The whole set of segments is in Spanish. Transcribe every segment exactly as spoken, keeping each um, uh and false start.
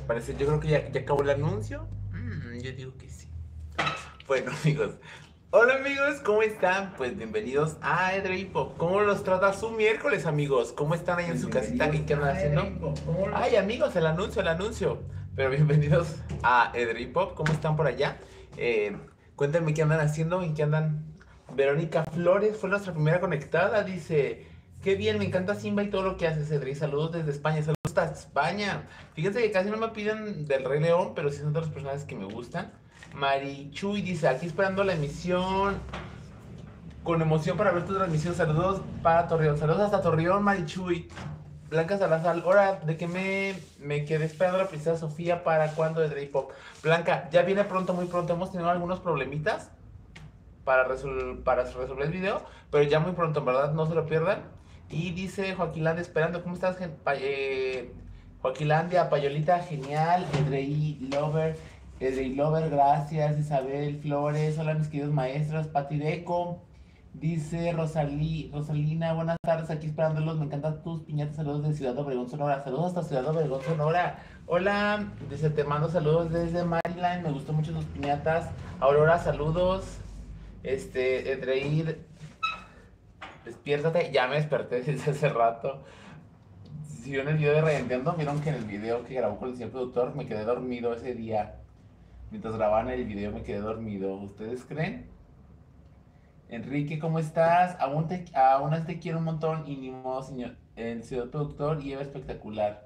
parecer, yo creo que ya, ya acabó el anuncio. Mm, yo digo que sí. Bueno, amigos. Hola, amigos, ¿cómo están? Pues bienvenidos a Edreipop. ¿Cómo los trata su miércoles, amigos? ¿Cómo están ahí en su casita? ¿Y qué andan haciendo? Ay, amigos, el anuncio, el anuncio. Pero bienvenidos a Edreipop. ¿Cómo están por allá? Eh, cuéntenme qué andan haciendo y qué andan. Verónica Flores fue nuestra primera conectada. Dice: qué bien, me encanta Simba y todo lo que haces, Edrey. Saludos desde España. Saludos hasta España. Fíjense que casi no me piden del Rey León, pero sí son de los personajes que me gustan. Marichuy dice: aquí esperando la emisión. Con emoción para ver tu transmisión. Saludos para Torreón. Saludos hasta Torreón, Marichuy. Blanca Salazar, hora de que me, me quedé esperando a la princesa Sofía. ¿Para cuándo de Edreipop? Blanca, ya viene pronto, muy pronto. Hemos tenido algunos problemitas para, resol para resolver el video, pero ya muy pronto, en verdad, no se lo pierdan. Y dice Joaquilandia esperando. ¿Cómo estás, pa eh, Joaquilandia? Payolita, genial. Edrey Lover, Edrey Lover, gracias. Isabel Flores, hola mis queridos maestros. Pati Deco, dice Rosalí, Rosalina, buenas tardes, aquí esperándolos. Me encantan tus piñatas. Saludos de Ciudad Obregón, Sonora. Saludos hasta Ciudad Obregón, Sonora. Hola, dice: te mando saludos desde Maryland. Me gustó mucho tus piñatas. Aurora, saludos. Este, Edreir, despiértate. Ya me desperté desde hace rato. Si vieron el video de Reventeando, vieron que en el video que grabó con el señor productor me quedé dormido ese día. Mientras grababan el video me quedé dormido. ¿Ustedes creen? Enrique, ¿cómo estás? Aún, te, aún te quiero un montón y ni modo, señor. El señor productor y Eva espectacular.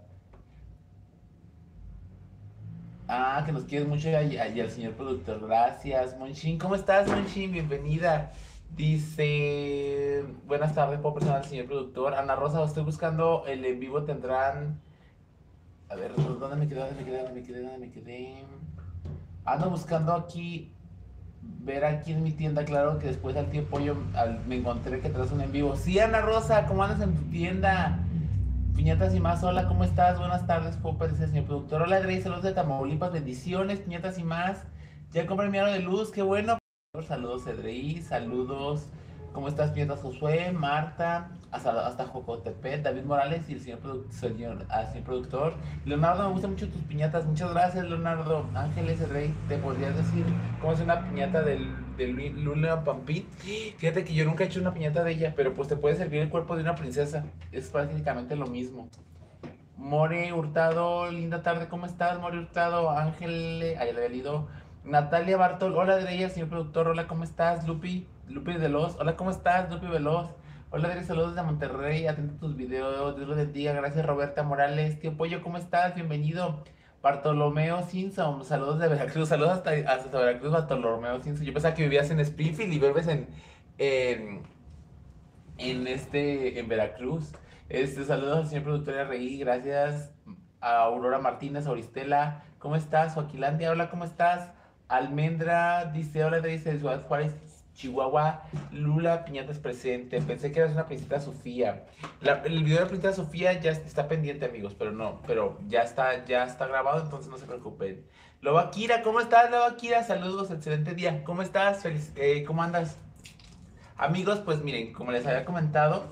Ah, que nos quieres mucho y, y al señor productor. Gracias, Monchin. ¿Cómo estás, Monchin? Bienvenida. Dice: buenas tardes, puedo personal al señor productor. Ana Rosa, estoy buscando el en vivo. Tendrán. A ver, ¿dónde me quedé? ¿Dónde me quedé? ¿Dónde me quedé? ¿Dónde me quedé? Ando buscando aquí. Ver aquí en mi tienda. Claro que después al tío Pollo al, me encontré que traes un en vivo. Sí, Ana Rosa, ¿cómo andas en tu tienda? Piñatas y más, hola, ¿cómo estás? Buenas tardes, puedo parecer, señor productor. Hola, Adri, saludos de Tamaulipas, bendiciones, piñatas y más. Ya compré mi aro de luz, qué bueno. Saludos, Edrey, saludos. ¿Cómo estás, piñatas? Josué, Marta, hasta, hasta Jocotepec, David Morales y el señor, produ señor, ah, señor productor. Leonardo, me gustan mucho tus piñatas, muchas gracias, Leonardo. Ángeles, Edrey, ¿te podrías decir cómo es una piñata del, de Luna Pampín? Fíjate que yo nunca he hecho una piñata de ella, pero pues te puede servir el cuerpo de una princesa. Es prácticamente lo mismo. More Hurtado, linda tarde, ¿cómo estás, More Hurtado? Ángel, ahí le había leído. Natalia Bartol, hola Adriana, señor productor, hola, ¿cómo estás? Lupi, Lupi Veloz, hola, ¿cómo estás? Lupi Veloz, hola Adriana, saludos desde Monterrey, atento a tus videos, Dios los bendiga, gracias Roberta Morales, tío Pollo, ¿cómo estás? Bienvenido. Bartolomeo Simpson, saludos de Veracruz, saludos hasta, hasta Veracruz, Bartolomeo Simpson. Yo pensaba que vivías en Springfield y vives en, en, en este, en Veracruz. Este, saludos al señor productor R I, gracias a Aurora Martínez, Auristela, ¿cómo estás? Joaquilandia, hola, ¿cómo estás? Almendra dice: hola, dice Ciudad Juárez, Chihuahua. Lula Piñatas presente. Pensé que eras una princesa Sofía. La, el video de la princesa Sofía ya está pendiente, amigos, pero no, pero ya está, ya está grabado, entonces no se preocupen. Loba Kira, ¿cómo estás, Loba Kira? Saludos, excelente día. ¿Cómo estás? Feliz, eh, ¿cómo andas? Amigos, pues miren, como les había comentado,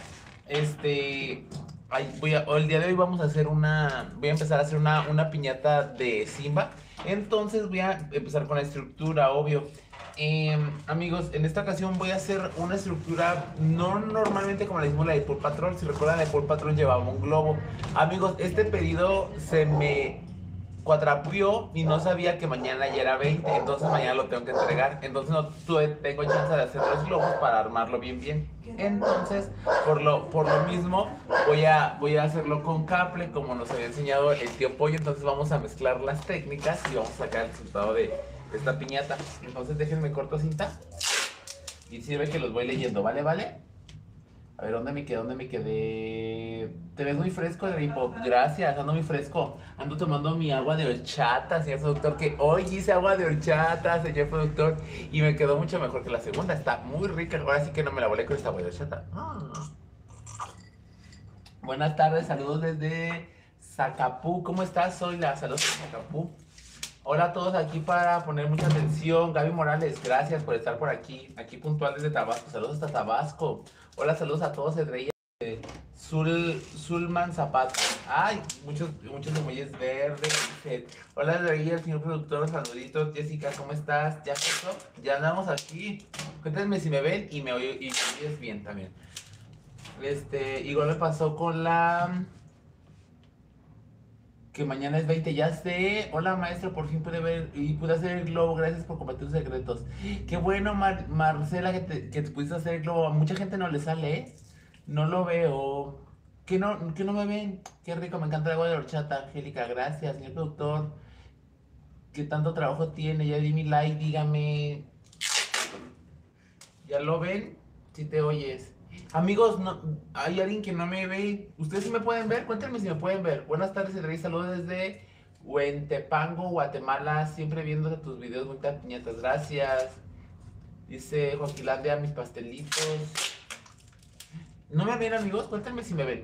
este, ay, voy a, el día de hoy vamos a hacer una, voy a empezar a hacer una, una piñata de Simba. Entonces voy a empezar con la estructura, obvio. Eh, amigos, en esta ocasión voy a hacer una estructura no normalmente como la hicimos la de Paw Patrol. Si recuerdan, la de Paw Patrol llevaba un globo. Amigos, este pedido se me cuatrapió y no sabía que mañana ya era veinte, entonces mañana lo tengo que entregar. Entonces no tuve, tengo chance de hacer los globos para armarlo bien bien. Entonces, por lo, por lo mismo, voy a, voy a hacerlo con caple, como nos había enseñado el tío Pollo. Entonces vamos a mezclar las técnicas y vamos a sacar el resultado de esta piñata. Entonces déjenme corto cinta y sirve que los voy leyendo, ¿vale? ¿Vale? A ver, ¿dónde me quedé? ¿Dónde me quedé? Te ves muy fresco, Edreipop. Gracias, ando muy fresco. Ando tomando mi agua de horchata, señor productor. Que hoy hice agua de horchata, señor productor. Y me quedó mucho mejor que la segunda. Está muy rica. Ahora sí que no me la volé con esta agua de horchata. Ah. Buenas tardes, saludos desde Zacapú. ¿Cómo estás? Soy la saludos de Zacapú. Hola a todos, aquí para poner mucha atención. Gaby Morales, gracias por estar por aquí. Aquí puntual desde Tabasco. Saludos hasta Tabasco. Hola, saludos a todos, Edrey. Zul, Zulman Zapata. Ay, muchos, muchos emojis verdes. Hola, de ahí el señor productor, saluditos. Jessica, ¿cómo estás? ¿Ya pasó? Ya andamos aquí. Cuéntenme si me ven y me oyen y me oyes bien también. Este, igual me pasó con la... Que mañana es veinte, ya sé. Hola maestro, por fin pude ver y pude hacer el globo. Gracias por compartir tus secretos. Qué bueno, Mar Marcela, que te, que te pudiste hacer el globo. A mucha gente no le sale, ¿eh? No lo veo. ¿Que no, que no me ven? Qué rico, me encanta el agua de horchata. Angélica, gracias, señor productor. ¿Qué tanto trabajo tiene? Ya di mi like, dígame. ¿Ya lo ven? Si te oyes. Amigos, no, hay alguien que no me ve. ¿Ustedes sí me pueden ver? Cuéntenme si me pueden ver. Buenas tardes, Edrey. Saludos desde Huentepango, Guatemala. Siempre viendo tus videos, muchas piñatas. Gracias. Dice Joaquilandia, mis pastelitos. ¿No me ven, amigos? Cuéntenme si me ven.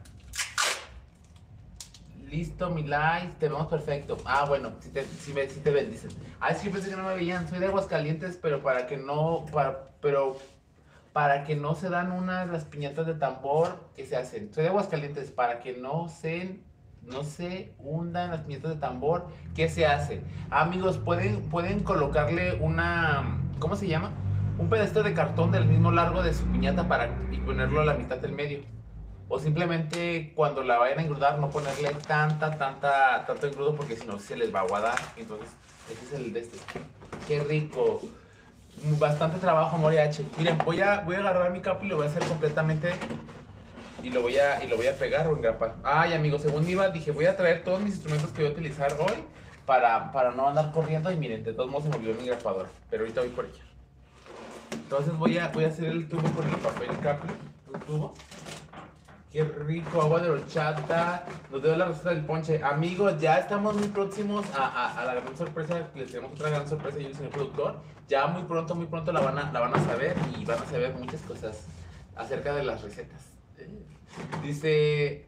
Listo, mi like. Te vemos perfecto. Ah, bueno, si te, si me, si te ven, dicen. Ah, es que yo pensé que no me veían. Soy de Aguascalientes, pero para que no... Para, pero... Para que no se dan unas las piñatas de tambor que se hacen. Soy de Aguascalientes, para que no se, no se hundan las piñatas de tambor, ¿qué se hace? Amigos, pueden, pueden colocarle una, ¿cómo se llama? Un pedacito de cartón del mismo largo de su piñata para y ponerlo a la mitad del medio. O simplemente cuando la vayan a engrudar, no ponerle tanta, tanta, tanto engrudo porque si no se les va a aguadar. Entonces, ese es el de este. Qué rico. Bastante trabajo, Moriachi. Miren, voy a, voy a agarrar mi capo y lo voy a hacer completamente. Y lo voy a, y lo voy a pegar o engrapar. Ay, amigos, según iba, dije, voy a traer todos mis instrumentos que voy a utilizar hoy para, para no andar corriendo. Y miren, de todos modos se me olvidó mi engrapadora. Pero ahorita voy por ella. Entonces voy a, voy a hacer el tubo con el papel caple. Un tubo. Qué rico, agua de horchata. Nos dio la receta del ponche. Amigos, ya estamos muy próximos a, a, a la gran sorpresa. Les tenemos otra gran sorpresa y el señor productor. Ya muy pronto, muy pronto la van, a, la van a saber y van a saber muchas cosas acerca de las recetas. Dice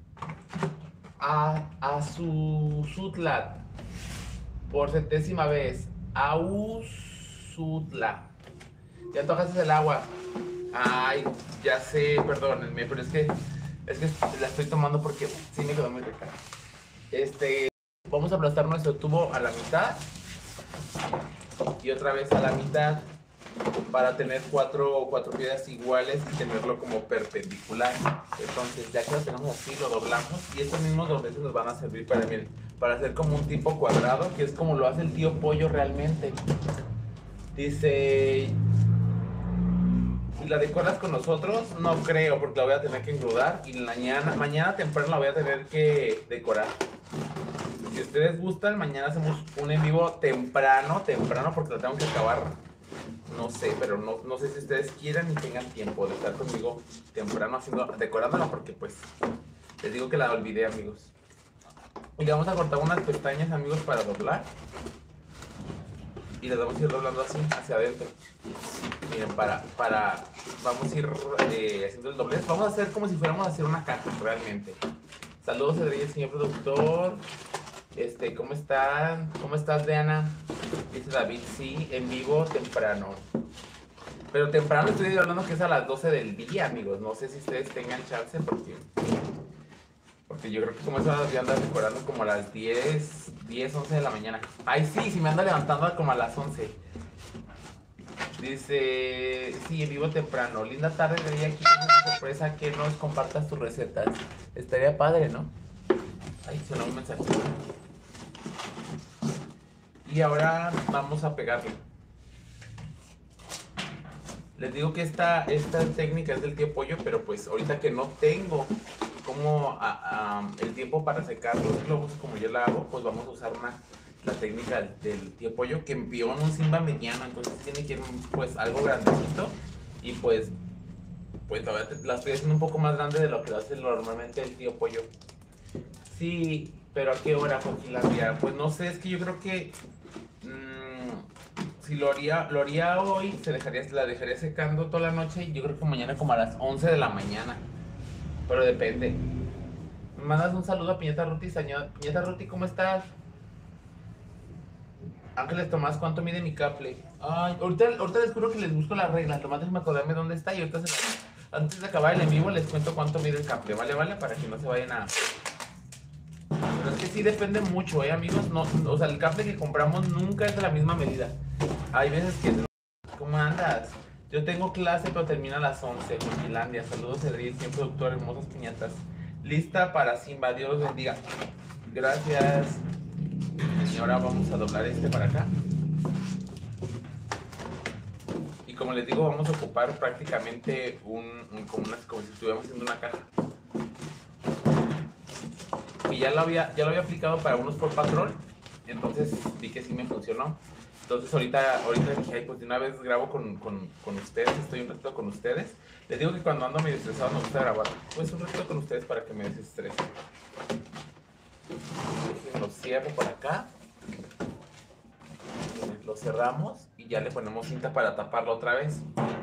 a, a su Sutla por centésima vez. Ausutla. Ya tocaste el agua. Ay, ya sé, perdónenme, pero es que es que la estoy tomando porque sí me quedó muy rica. Este, vamos a aplastar nuestro tubo a la mitad y otra vez a la mitad para tener cuatro, cuatro piedras iguales y tenerlo como perpendicular. Entonces, ya que lo tenemos así, lo doblamos y estos mismos dobleces nos van a servir para, miren, para hacer como un tipo cuadrado, que es como lo hace el tío Pollo realmente. Dice... ¿Y la decoras con nosotros? No creo, porque la voy a tener que engrudar y mañana, mañana temprano la voy a tener que decorar. Si ustedes gustan, mañana hacemos un en vivo temprano, temprano, porque la tengo que acabar, no sé, pero no, no sé si ustedes quieran y tengan tiempo de estar conmigo temprano haciendo, decorándola, porque pues, les digo que la olvidé, amigos. Y le vamos a cortar unas pestañas, amigos, para doblar. Y las vamos a ir doblando así, hacia adentro. Miren, para, para, vamos a ir eh, haciendo el doblez. Vamos a hacer como si fuéramos a hacer una caja, realmente. Saludos, Edrey, señor productor. Este, ¿cómo están? ¿Cómo estás, Diana? Dice David, sí, en vivo, temprano. Pero temprano estoy hablando que es a las doce del día, amigos. No sé si ustedes tengan chance, porque... Porque yo creo que como eso voy a andar decorando como a las diez, diez, once de la mañana. Ay, sí, sí me ando levantando como a las once. Dice, sí, en vivo temprano. Linda tarde, vería aquí una sorpresa que nos compartas tus recetas. Estaría padre, ¿no? Ay, sonó un mensaje. Y ahora vamos a pegarle. Les digo que esta, esta técnica es del tío Pollo, pero pues ahorita que no tengo como a, a, el tiempo para secar los globos como yo la hago, pues vamos a usar una, la técnica del tío Pollo, que envió en un Simba mediano, entonces tiene que ir pues algo grandecito y pues pues todavía te, la estoy haciendo un poco más grande de lo que lo hace normalmente el tío Pollo. Sí, pero ¿a qué hora, Joaquilandia? Pues no sé, es que yo creo que mmm, si lo haría, lo haría hoy, se dejaría, la dejaría secando toda la noche y yo creo que mañana como a las once de la mañana. Pero depende. Me mandas un saludo a Piñata Ruti, señor. Piñata Ruti, ¿cómo estás? Ángeles Tomás, ¿cuánto mide mi caple? Ay, ahorita, ahorita les juro que les busco las reglas. Tomás, déjame acordarme dónde está y ahorita se las... Antes de acabar el en vivo les cuento cuánto mide el caple, ¿vale? ¿Vale? Para que no se vayan a... Pero es que sí depende mucho, ¿eh, amigos? No, o sea, el caple que compramos nunca es de la misma medida. Hay veces que... ¿Cómo andas? Yo tengo clase, pero termina a las once en Finlandia. Saludos, Edric, siempre productor, hermosas piñatas. Lista para Simba, Dios los bendiga. Gracias. Y ahora vamos a doblar este para acá. Y como les digo, vamos a ocupar prácticamente un, un como, una, como si estuviéramos haciendo una caja. Y ya lo había, ya lo había aplicado para unos por Patrol. Entonces vi que sí me funcionó. Entonces ahorita, ahorita dije, pues de una vez grabo con, con, con ustedes, estoy un ratito con ustedes. Les digo que cuando ando medio estresado me gusta grabar. Pues un ratito con ustedes para que me desestresen. Lo cierro por acá. Lo cerramos y ya le ponemos cinta para taparlo otra vez.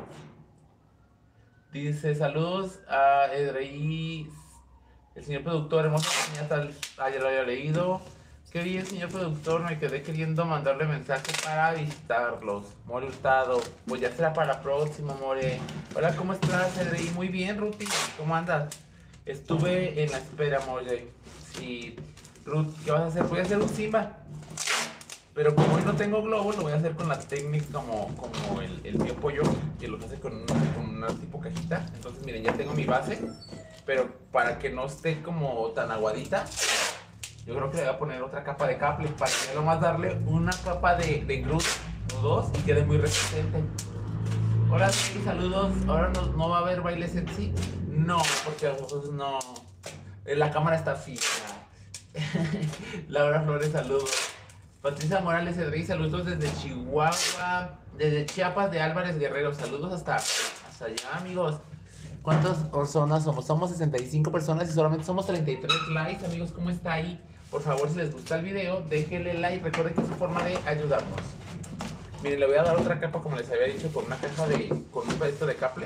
Dice, saludos a Edrey, el señor productor, hermoso. Ah, ya lo había leído. Qué bien, señor productor, me quedé queriendo mandarle mensaje para visitarlos. More Hurtado, pues ya será para la próxima, More. Hola, ¿cómo estás, Edrey? Muy bien, Ruti, ¿cómo andas? Estuve en la espera, More. Sí, Ruth, ¿qué vas a hacer? Voy a hacer un Simba. Pero como hoy no tengo globo, lo voy a hacer con la técnica como, como el, el mío pollo, que lo hace con una, con una tipo cajita. Entonces, miren, ya tengo mi base, pero para que no esté como tan aguadita, yo creo que le voy a poner otra capa de caple para que nomás darle una capa de, de Groot o dos y quede muy resistente. Hola, sí, saludos. Ahora no, no va a haber baile sexy. No, porque pues, no. La cámara está fija. Laura Flores, saludos. Patricia Morales Edrey, saludos desde Chihuahua, desde Chiapas de Álvarez Guerrero. Saludos hasta, hasta allá, amigos. ¿Cuántas personas somos? Somos sesenta y cinco personas y solamente somos treinta y tres likes, amigos. ¿Cómo está ahí? Por favor, si les gusta el video, déjenle like. Recuerden que es su forma de ayudarnos. Miren, le voy a dar otra capa, como les había dicho, con una caja de... con un pedacito de caple.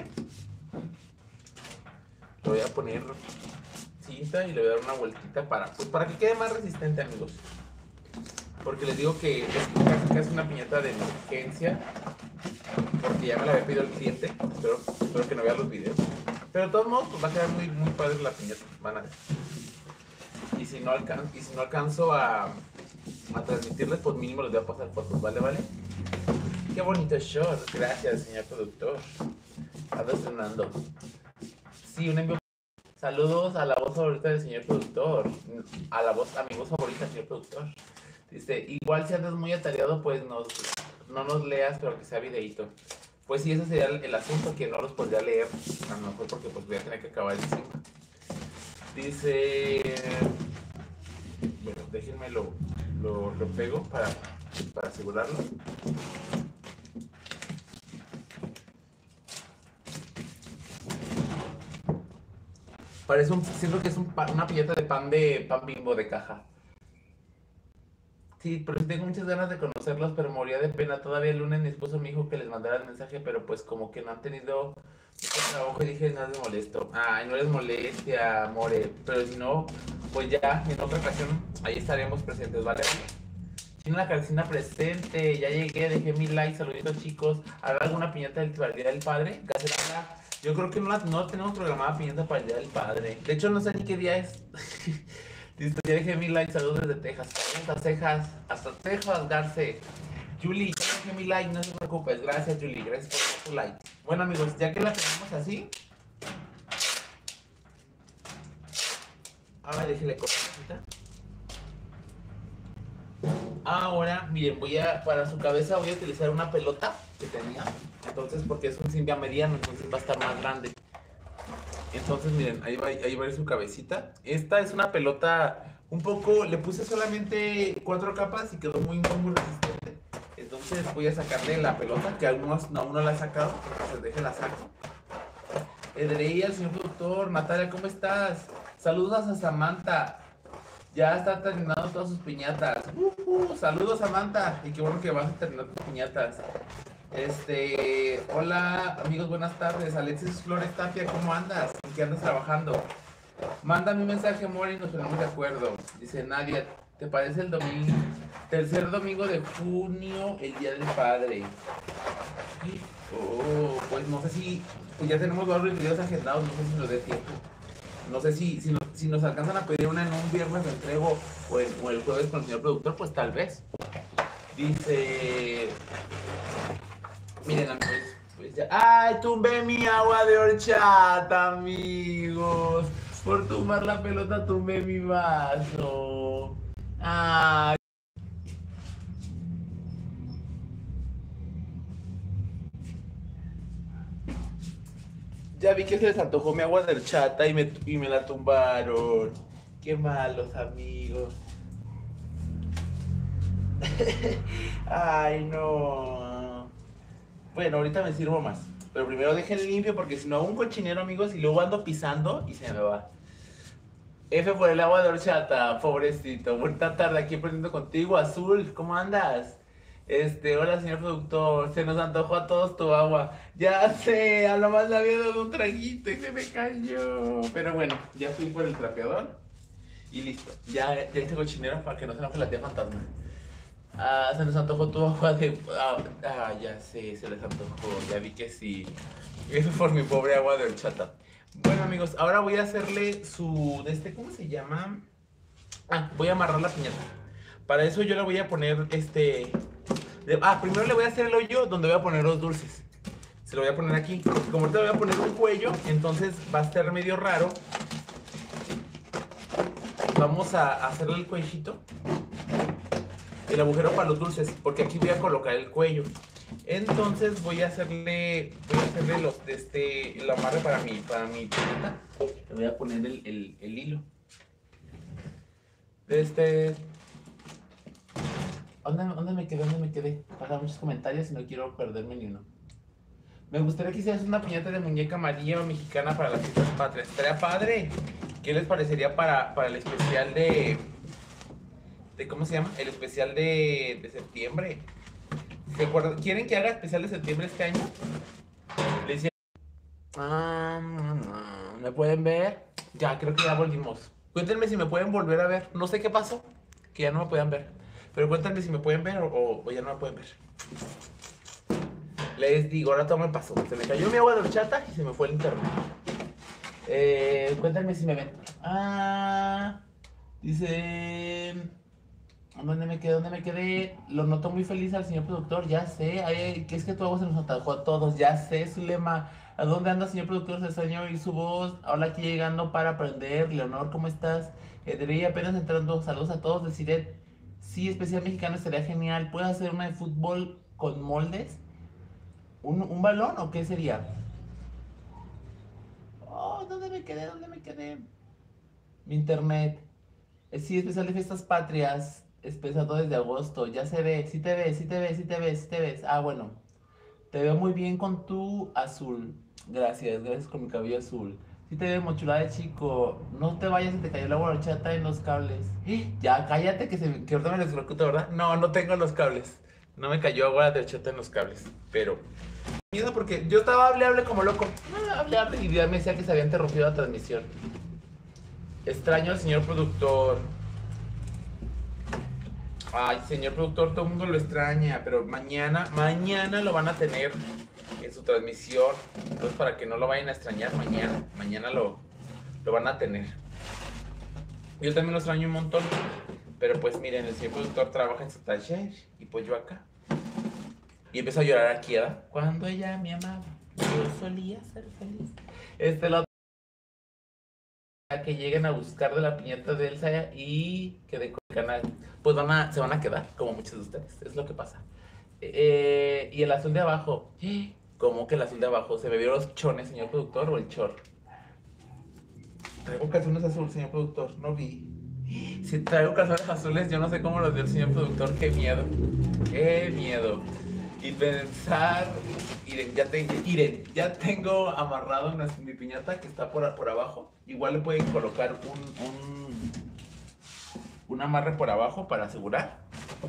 Le voy a poner cinta y le voy a dar una vueltita para, pues, para que quede más resistente, amigos. Porque les digo que es casi, casi una piñata de emergencia. Porque ya me la había pedido el cliente. Espero, espero que no vea los videos. Pero de todos modos, pues va a quedar muy, muy padre la piñata. Van a ver. Y si no, alcan y si no alcanzo a, a transmitirles, pues mínimo les voy a pasar fotos. ¿Vale? ¿Vale? Qué bonito short. Gracias, señor productor. Ando estrenando. Sí, un envío. Saludos a la voz favorita del señor productor. A la voz, a mi voz favorita, señor productor. Dice, igual si andas muy atareado, pues nos, no nos leas, pero que sea videíto. Pues sí, ese sería el, el asunto, que no los podría leer, a lo mejor porque pues voy a tener que acabar el cinco. Dice, bueno, déjenme lo, lo, lo pego para, para asegurarlo. Parece un, siento que es un, una piñata de pan de pan Bimbo de caja. Sí, pero tengo muchas ganas de conocerlos, pero moría de pena. Todavía el lunes mi esposo me dijo que les mandara el mensaje, pero pues como que no han tenido mucho trabajo y dije, no les molesto. Ay, no les molestia, more. Pero si no, pues ya, en otra ocasión, ahí estaremos presentes, ¿vale? Tiene la calcina presente, ya llegué, dejé mi like, saluditos chicos. ¿Habrá alguna piñata del Día del Padre? Gacelana. Yo creo que no, la, no tenemos programada piñata para el Día del Padre. De hecho, no sé ni qué día es. Listo, ya dejé mi like, saludos desde Texas. Hasta Texas, hasta Texas, Garce. Julie, ya dejé mi like, no se preocupes. Gracias, Julie, gracias por tu like. Bueno, amigos, ya que la tenemos así, ahora déjele cortita. Ahora, miren, voy a, para su cabeza voy a utilizar una pelota que tenía. Entonces, porque es un Simba mediano, entonces va a estar más grande. Entonces, miren, ahí va, ahí va su cabecita. Esta es una pelota un poco, le puse solamente cuatro capas y quedó muy, muy, muy resistente. Entonces voy a sacarle la pelota, que algunos aún no la he sacado, entonces déjenla saco. Edrey, al señor productor. Natalia, ¿cómo estás? Saludos a Samantha. Ya está terminando todas sus piñatas. Uh, uh, saludos, Samantha. Y qué bueno que vas a terminar tus piñatas. Este, hola amigos, buenas tardes. Alexis Flores Tapia, ¿cómo andas? ¿En qué andas trabajando? Mándame un mensaje, amor, y nos ponemos de acuerdo. Dice Nadia, ¿te parece el domingo? Tercer domingo de junio, el Día del Padre. Oh, pues no sé si, pues ya tenemos varios videos agendados, no sé si nos dé tiempo. No sé si, si, nos, si nos alcanzan a pedir una en un viernes de entrego o, en, o el jueves con el señor productor, pues tal vez. Dice, miren amigos, pues ya, ay, tumbé mi agua de horchata, amigos. Por tumbar la pelota tumbé mi vaso. Ay. Ya vi que se les antojó mi agua de horchata y me, y me la tumbaron. Qué malos amigos. Ay, no. Bueno, ahorita me sirvo más. Pero primero dejen limpio porque si no hago un cochinero, amigos, y luego ando pisando y se me va. F por el agua de horchata, pobrecito. Buena tarde aquí aprendiendo contigo, Azul. ¿Cómo andas? Este, hola señor productor, se nos antojó a todos tu agua. Ya sé, a lo más le había dado un traguito y se me cayó. Pero bueno, ya fui por el trapeador y listo. Ya, ya hice cochinero para que no se enoje la tía fantasma. Ah, se nos antojó tu agua de... Ah, ah, ya sé, se les antojó, ya vi que sí. Eso por mi pobre agua de horchata. Bueno amigos, ahora voy a hacerle su... de este, ¿cómo se llama? Ah, voy a amarrar la piñata. Para eso yo le voy a poner este... de- Ah, primero le voy a hacer el hoyo donde voy a poner los dulces. Se lo voy a poner aquí. Porque como ahorita le voy a poner un cuello, entonces va a estar medio raro. Vamos a hacerle el cuellito. El agujero para los dulces, porque aquí voy a colocar el cuello. Entonces voy a hacerle, voy a hacerle los de este, el amarre para mi, para mi piñata. Le voy a poner el, el, el hilo. De este. ¿Dónde, ¿Dónde me quedé? ¿Dónde me quedé? Para muchos comentarios y no quiero perderme ni uno. Me gustaría que hicieras una piñata de muñeca María o mexicana para las fiestas patrias. Estaría padre. ¿Qué les parecería para, para el especial de, de... ¿Cómo se llama? El especial de, de septiembre. ¿Se acuerdan? ¿Quieren que haga especial de septiembre este año? Le decía... Ah, ¿me pueden ver? Ya, creo que ya volvimos. Cuéntenme si me pueden volver a ver. No sé qué pasó, que ya no me puedan ver. Pero cuéntenme si me pueden ver o, o- o ya no me pueden ver. Les digo, ahora todo me pasó. Se me cayó mi agua de horchata y se me fue el internet. Eh, cuéntenme si me ven. Ah, dice... ¿Dónde me quedé? ¿Dónde me quedé? Lo noto muy feliz al señor productor, ya sé. Ay, que es que tu agua se nos atajó a todos, ya sé, Zulema. ¿A dónde anda, señor productor? Se extrañó oír su voz. Hola, aquí llegando para aprender. Leonor, ¿cómo estás? Eh, debería apenas entrando. Saludos a todos. Deciré, sí, especial mexicano estaría genial. ¿Puedes hacer una de fútbol con moldes? ¿Un, un balón o qué sería? Oh, ¿dónde me quedé? ¿Dónde me quedé? Mi internet. Eh, Sí, especial de fiestas patrias. Empezado desde agosto. Ya se ve. Sí te ves, sí te ves, sí te ves, sí te ves. Ah, bueno. Te veo muy bien con tu azul. Gracias, gracias con mi cabello azul. Sí te veo mochulada de chico. No te vayas, se te cayó la horchata en los cables. ¡Eh! Ya, cállate que, se, me- que ahorita me desbloqueo, ¿verdad? No, no tengo los cables. No me cayó agua de horchata en los cables. Pero... miedo porque yo estaba hable, hable como loco. Ah, hable, hable. Y ya me decía que se había interrumpido la transmisión. Extraño al señor productor. Ay, señor productor, todo el mundo lo extraña, pero mañana, mañana lo van a tener en su transmisión. Entonces, para que no lo vayan a extrañar mañana, mañana lo, lo van a tener. Yo también lo extraño un montón, pero pues miren, el señor productor trabaja en su taller y pues yo acá. Y empezó a llorar aquí, ¿verdad? Cuando ella me amaba, yo solía ser feliz. Este, la otra que lleguen a buscar de la piñata de Elsa y que de el canal, pues van a, se van a quedar, como muchos de ustedes, es lo que pasa. Eh, y el azul de abajo, ¿cómo que el azul de abajo? ¿Se me vieron los chones, señor productor, o el chor? Traigo calzones azules, señor productor, no vi. Si traigo calzones azules, yo no sé cómo los dio el señor productor, qué miedo, qué miedo. Y pensar, Iren, ya, te, Iren, ya tengo amarrado nuestra- mi piñata que está por, por abajo. Igual le pueden colocar un, un, un amarre por abajo para asegurar.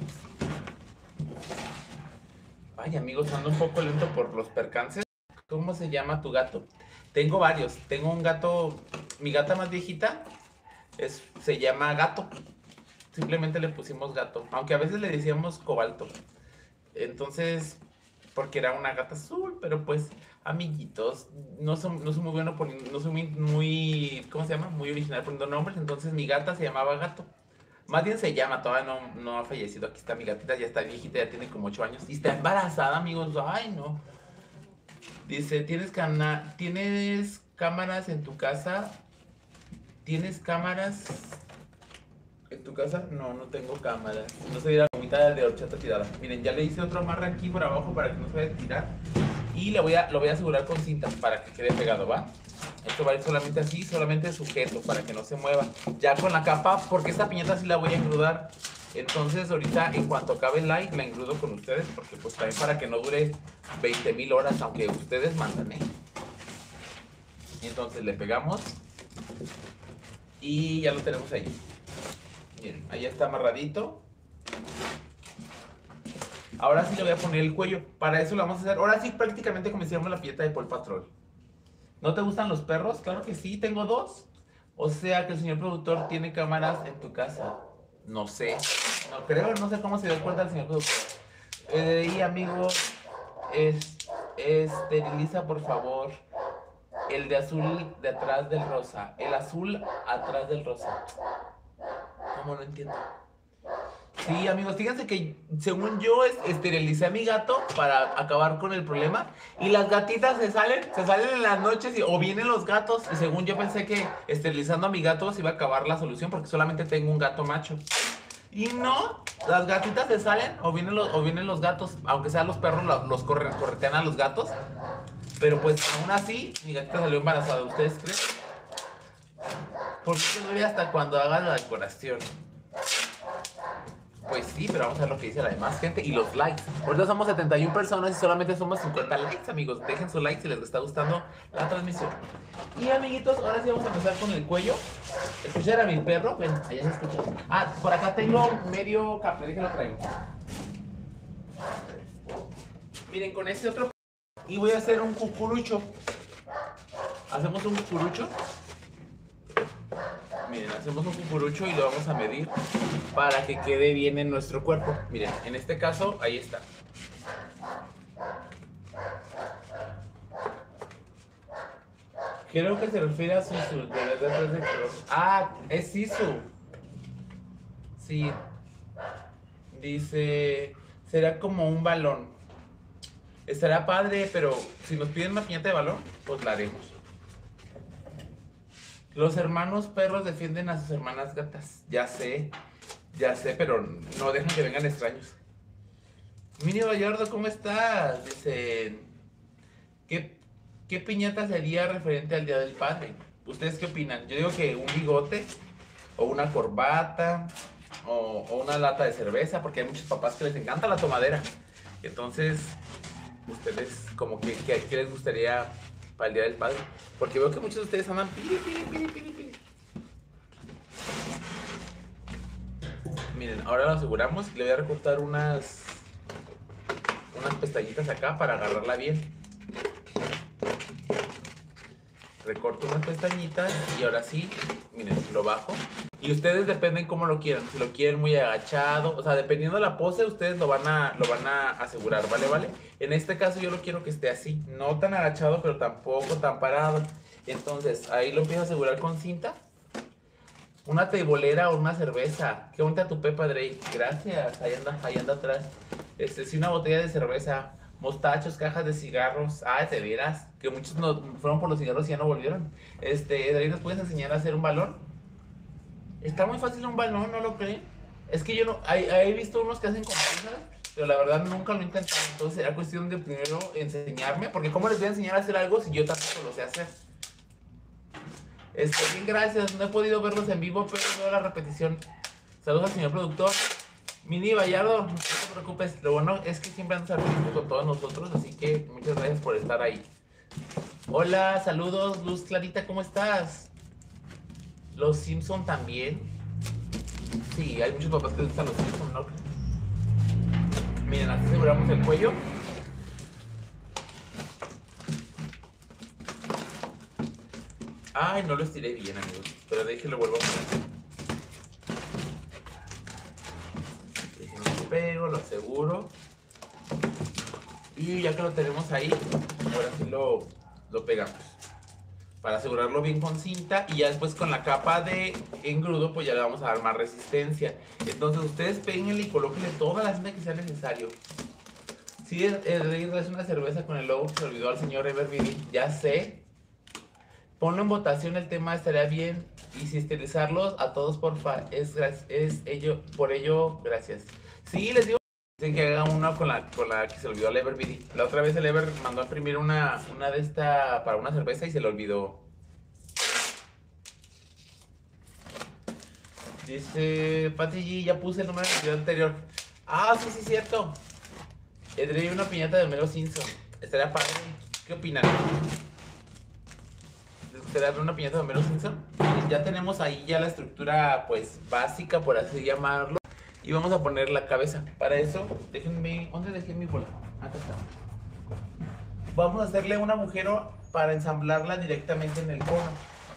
Ay, amigos, ando un poco lento por los percances. ¿Cómo se llama tu gato? Tengo varios. Tengo un gato, mi gata más viejita es, se llama Gato. Simplemente le pusimos Gato, aunque a veces le decíamos Cobalto. Entonces, porque era una gata azul, pero pues, amiguitos, no soy, no soy muy bueno poniendo, no soy muy, muy, ¿cómo se llama? Muy original poniendo nombres, entonces mi gata se llamaba Gato. Más bien se llama, todavía no, no ha fallecido. Aquí está mi gatita, ya está viejita, ya tiene como ocho años. Y está embarazada, amigos. Ay, no. Dice, ¿tienes, cana ¿tienes cámaras en tu casa? ¿Tienes cámaras en tu casa? No, no tengo cámaras. No se diera la mitad de horchata tirada. Miren, ya le hice otro amarre aquí por abajo para que no se vaya a tirar. Y le voy a, lo voy a asegurar con cinta para que quede pegado, ¿va? Esto va a ir solamente así, solamente sujeto para que no se mueva. Ya con la capa, porque esta piñata sí la voy a engrudar. Entonces ahorita en cuanto acabe el live la engrudo con ustedes, porque pues también para que no dure veinte mil horas, aunque ustedes mandan, ¿eh? Entonces le pegamos y ya lo tenemos ahí. Miren, ahí está amarradito. Ahora sí le voy a poner el cuello. Para eso lo vamos a hacer. Ahora sí prácticamente como hicimos la piñata de Paw Patrol. ¿No te gustan los perros? Claro que sí, tengo dos. O sea que el señor productor tiene cámaras en tu casa. No sé. No creo, no sé cómo se dio cuenta el señor productor. Eh, y amigo, es, esteriliza por favor el de azul de atrás del rosa. El azul atrás del rosa. ¿Cómo? No entiendo. Sí, amigos, fíjense que según yo es, esterilicé a mi gato para acabar con el problema. Y las gatitas se salen, se salen en las noches y, o vienen los gatos. Y según yo pensé que esterilizando a mi gato se iba a acabar la solución porque solamente tengo un gato macho. Y no, las gatitas se salen o vienen los, o vienen los gatos. Aunque sean los perros, los, los corre, corretean a los gatos. Pero pues aún así, mi gatita salió embarazada. ¿Ustedes creen? Porque se duele hasta cuando hagan la decoración. Pues sí, pero vamos a ver lo que dice la demás gente y los likes. Ahorita somos setenta y una personas y solamente somos cincuenta likes, amigos. Dejen su like si les está gustando la transmisión. Y amiguitos, ahora sí vamos a empezar con el cuello. Escuchar a mi perro. Ven, allá se escucha. Ah, por acá tengo medio café, déjenlo traigo. Miren, con este otro. Y voy a hacer un cucurucho. Hacemos un cucurucho. Miren, hacemos un cucurucho y lo vamos a medir para que quede bien en nuestro cuerpo. Miren, en este caso, ahí está. Creo que se refiere a Sisu. De verdad es de Ah, es Sisu. Sí. Dice, será como un balón. Estará padre, pero si nos piden una piñata de balón, pues la haremos. Los hermanos perros defienden a sus hermanas gatas. Ya sé, ya sé, pero no dejan que vengan extraños. Mini Gallardo, ¿cómo estás? Dicen, ¿qué, ¿qué piñata sería referente al Día del Padre? ¿Ustedes qué opinan? Yo digo que un bigote, o una corbata, o, o una lata de cerveza, porque hay muchos papás que les encanta la tomadera. Entonces, ustedes, como que, que, que les gustaría para el Día del Padre, porque veo que muchos de ustedes andan pili, pili, pili, pili, pili. Miren, ahora lo aseguramos y le voy a recortar unas unas pestañitas acá para agarrarla bien. Recorto unas pestañitas y ahora sí, miren, lo bajo. Y ustedes dependen cómo lo quieran, si lo quieren muy agachado, o sea, dependiendo de la pose, ustedes lo van a, lo van a asegurar, ¿vale? ¿Vale? En este caso yo lo quiero que esté así, no tan agachado, pero tampoco tan parado. Entonces, ahí lo empiezo a asegurar con cinta. Una teibolera o una cerveza. Qué bonita tu Pepa Drake. Gracias, ahí anda, ahí anda atrás. Este, sí, una botella de cerveza, mostachos, cajas de cigarros. Ah, te vieras, que muchos no, fueron por los cigarros y ya no volvieron. Este, David, ¿nos puedes enseñar a hacer un balón? Está muy fácil un balón, ¿no lo creen? Es que yo no, hay, he visto unos que hacen con piezas, pero la verdad nunca lo he intentado. Entonces será cuestión de primero enseñarme, porque ¿cómo les voy a enseñar a hacer algo si yo tampoco lo sé hacer? Este, bien, gracias. No he podido verlos en vivo, pero veo la repetición. Saludos al señor productor. Mini Gallardo, no te preocupes. Lo bueno es que siempre andas al ritmo con todos nosotros, así que muchas gracias por estar ahí. Hola, saludos, Luz Clarita, ¿cómo estás? Los Simpson también. Sí, hay muchos papás que les gustan los Simpson, ¿no? Miren, así aseguramos el cuello. Ay, no lo estiré bien, amigos. Pero déjenlo, vuelvo a poner. Déjenlo, lo pego, lo aseguro. Y ya que lo tenemos ahí, ahora sí lo, lo pegamos. Para asegurarlo bien con cinta. Y ya después con la capa de engrudo, pues ya le vamos a dar más resistencia. Entonces ustedes péguenle y colóquenle toda la cinta que sea necesario. Sí, es, es, es una cerveza con el logo que se olvidó al señor Everbidi. Ya sé. Ponlo en votación, el tema estaría bien. Y si esterilizarlos a todos, porfa. Es, es ello, por ello, gracias. Sí, les digo. Dicen que haga una con la, con la que se olvidó al Everbidi. La otra vez el Ever mandó a imprimir una, una de esta para una cerveza y se le olvidó. Dice Pati G, ya puse el número del video anterior. Ah, sí, sí, cierto. Edrey una piñata de Homero Simpson. Estaría padre. ¿Qué opinan? ¿Les gustaría dar una piñata de Homero Simpson? Ya tenemos ahí ya la estructura, pues, básica, por así llamarlo. Y vamos a poner la cabeza. Para eso, déjenme... ¿Dónde dejé mi bola? Acá está. Vamos a hacerle un agujero para ensamblarla directamente en el cono.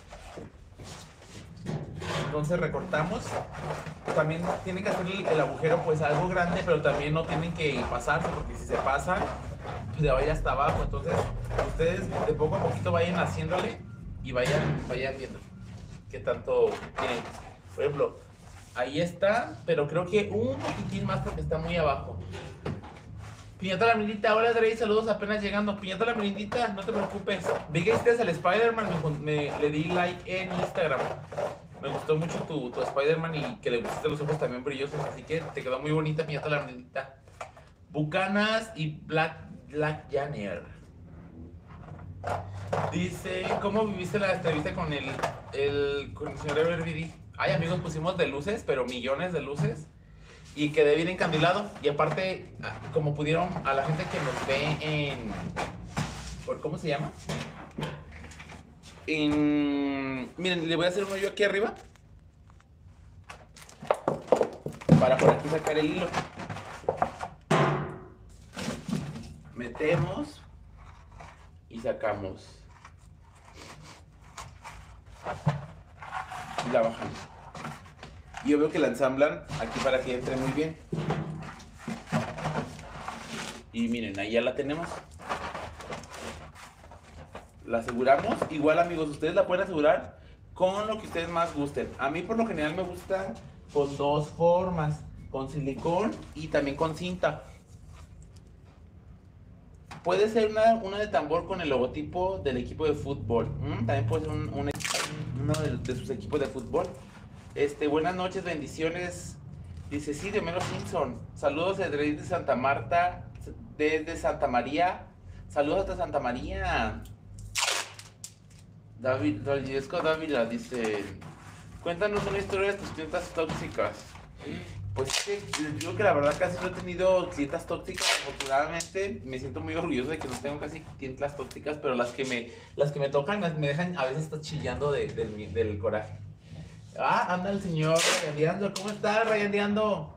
Entonces recortamos. También tienen que hacer el, el agujero pues algo grande, pero también no tienen que pasarse, porque si se pasa, pues ya vaya hasta abajo. Entonces ustedes de poco a poquito vayan haciéndole y vayan, vayan viendo qué tanto tienen. Por ejemplo, ahí está, pero creo que un poquitín más porque está muy abajo. Piñata la Melindita, hola Drey, saludos apenas llegando. Piñata la Melindita, no te preocupes. Vi que este es el Spider-Man, me, me, le di like en Instagram. Me gustó mucho tu, tu Spider-Man y que le pusiste los ojos también brillosos, así que te quedó muy bonita, Piñata la Melindita. Bucanas y Black, Black Janner. Dice, ¿cómo viviste la entrevista con el, el, con el señor Everbidi? Ay, amigos, pusimos de luces, pero millones de luces. Y quedé bien encandilado. Y aparte, como pudieron, a la gente que nos ve en... ¿por cómo se llama? En... Miren, le voy a hacer un hoyo aquí arriba. Para por aquí sacar el hilo. Metemos. Y sacamos. Y la bajamos. Y yo veo que la ensamblan aquí para que entre muy bien. Y miren, ahí ya la tenemos. La aseguramos. Igual, amigos, ustedes la pueden asegurar con lo que ustedes más gusten. A mí por lo general me gusta con dos formas. Con silicón y también con cinta. Puede ser una, una de tambor con el logotipo del equipo de fútbol. ¿Mm? También puede ser un, un, uno de, de sus equipos de fútbol. Este, buenas noches, bendiciones. Dice, sí, de Homero Simpson. Saludos desde Santa Marta, desde Santa María. Saludos hasta Santa María. David, Rayesco Dávila dice, cuéntanos una historia de tus clientas tóxicas. Pues sí, les digo que la verdad casi no he tenido clientas tóxicas, afortunadamente. Me siento muy orgulloso de que no tengo casi clientas tóxicas, pero las que me, las que me tocan me dejan a veces hasta chillando de, de, del coraje. Ah, anda el señor Rayandeando. ¿Cómo está, Rayandeando?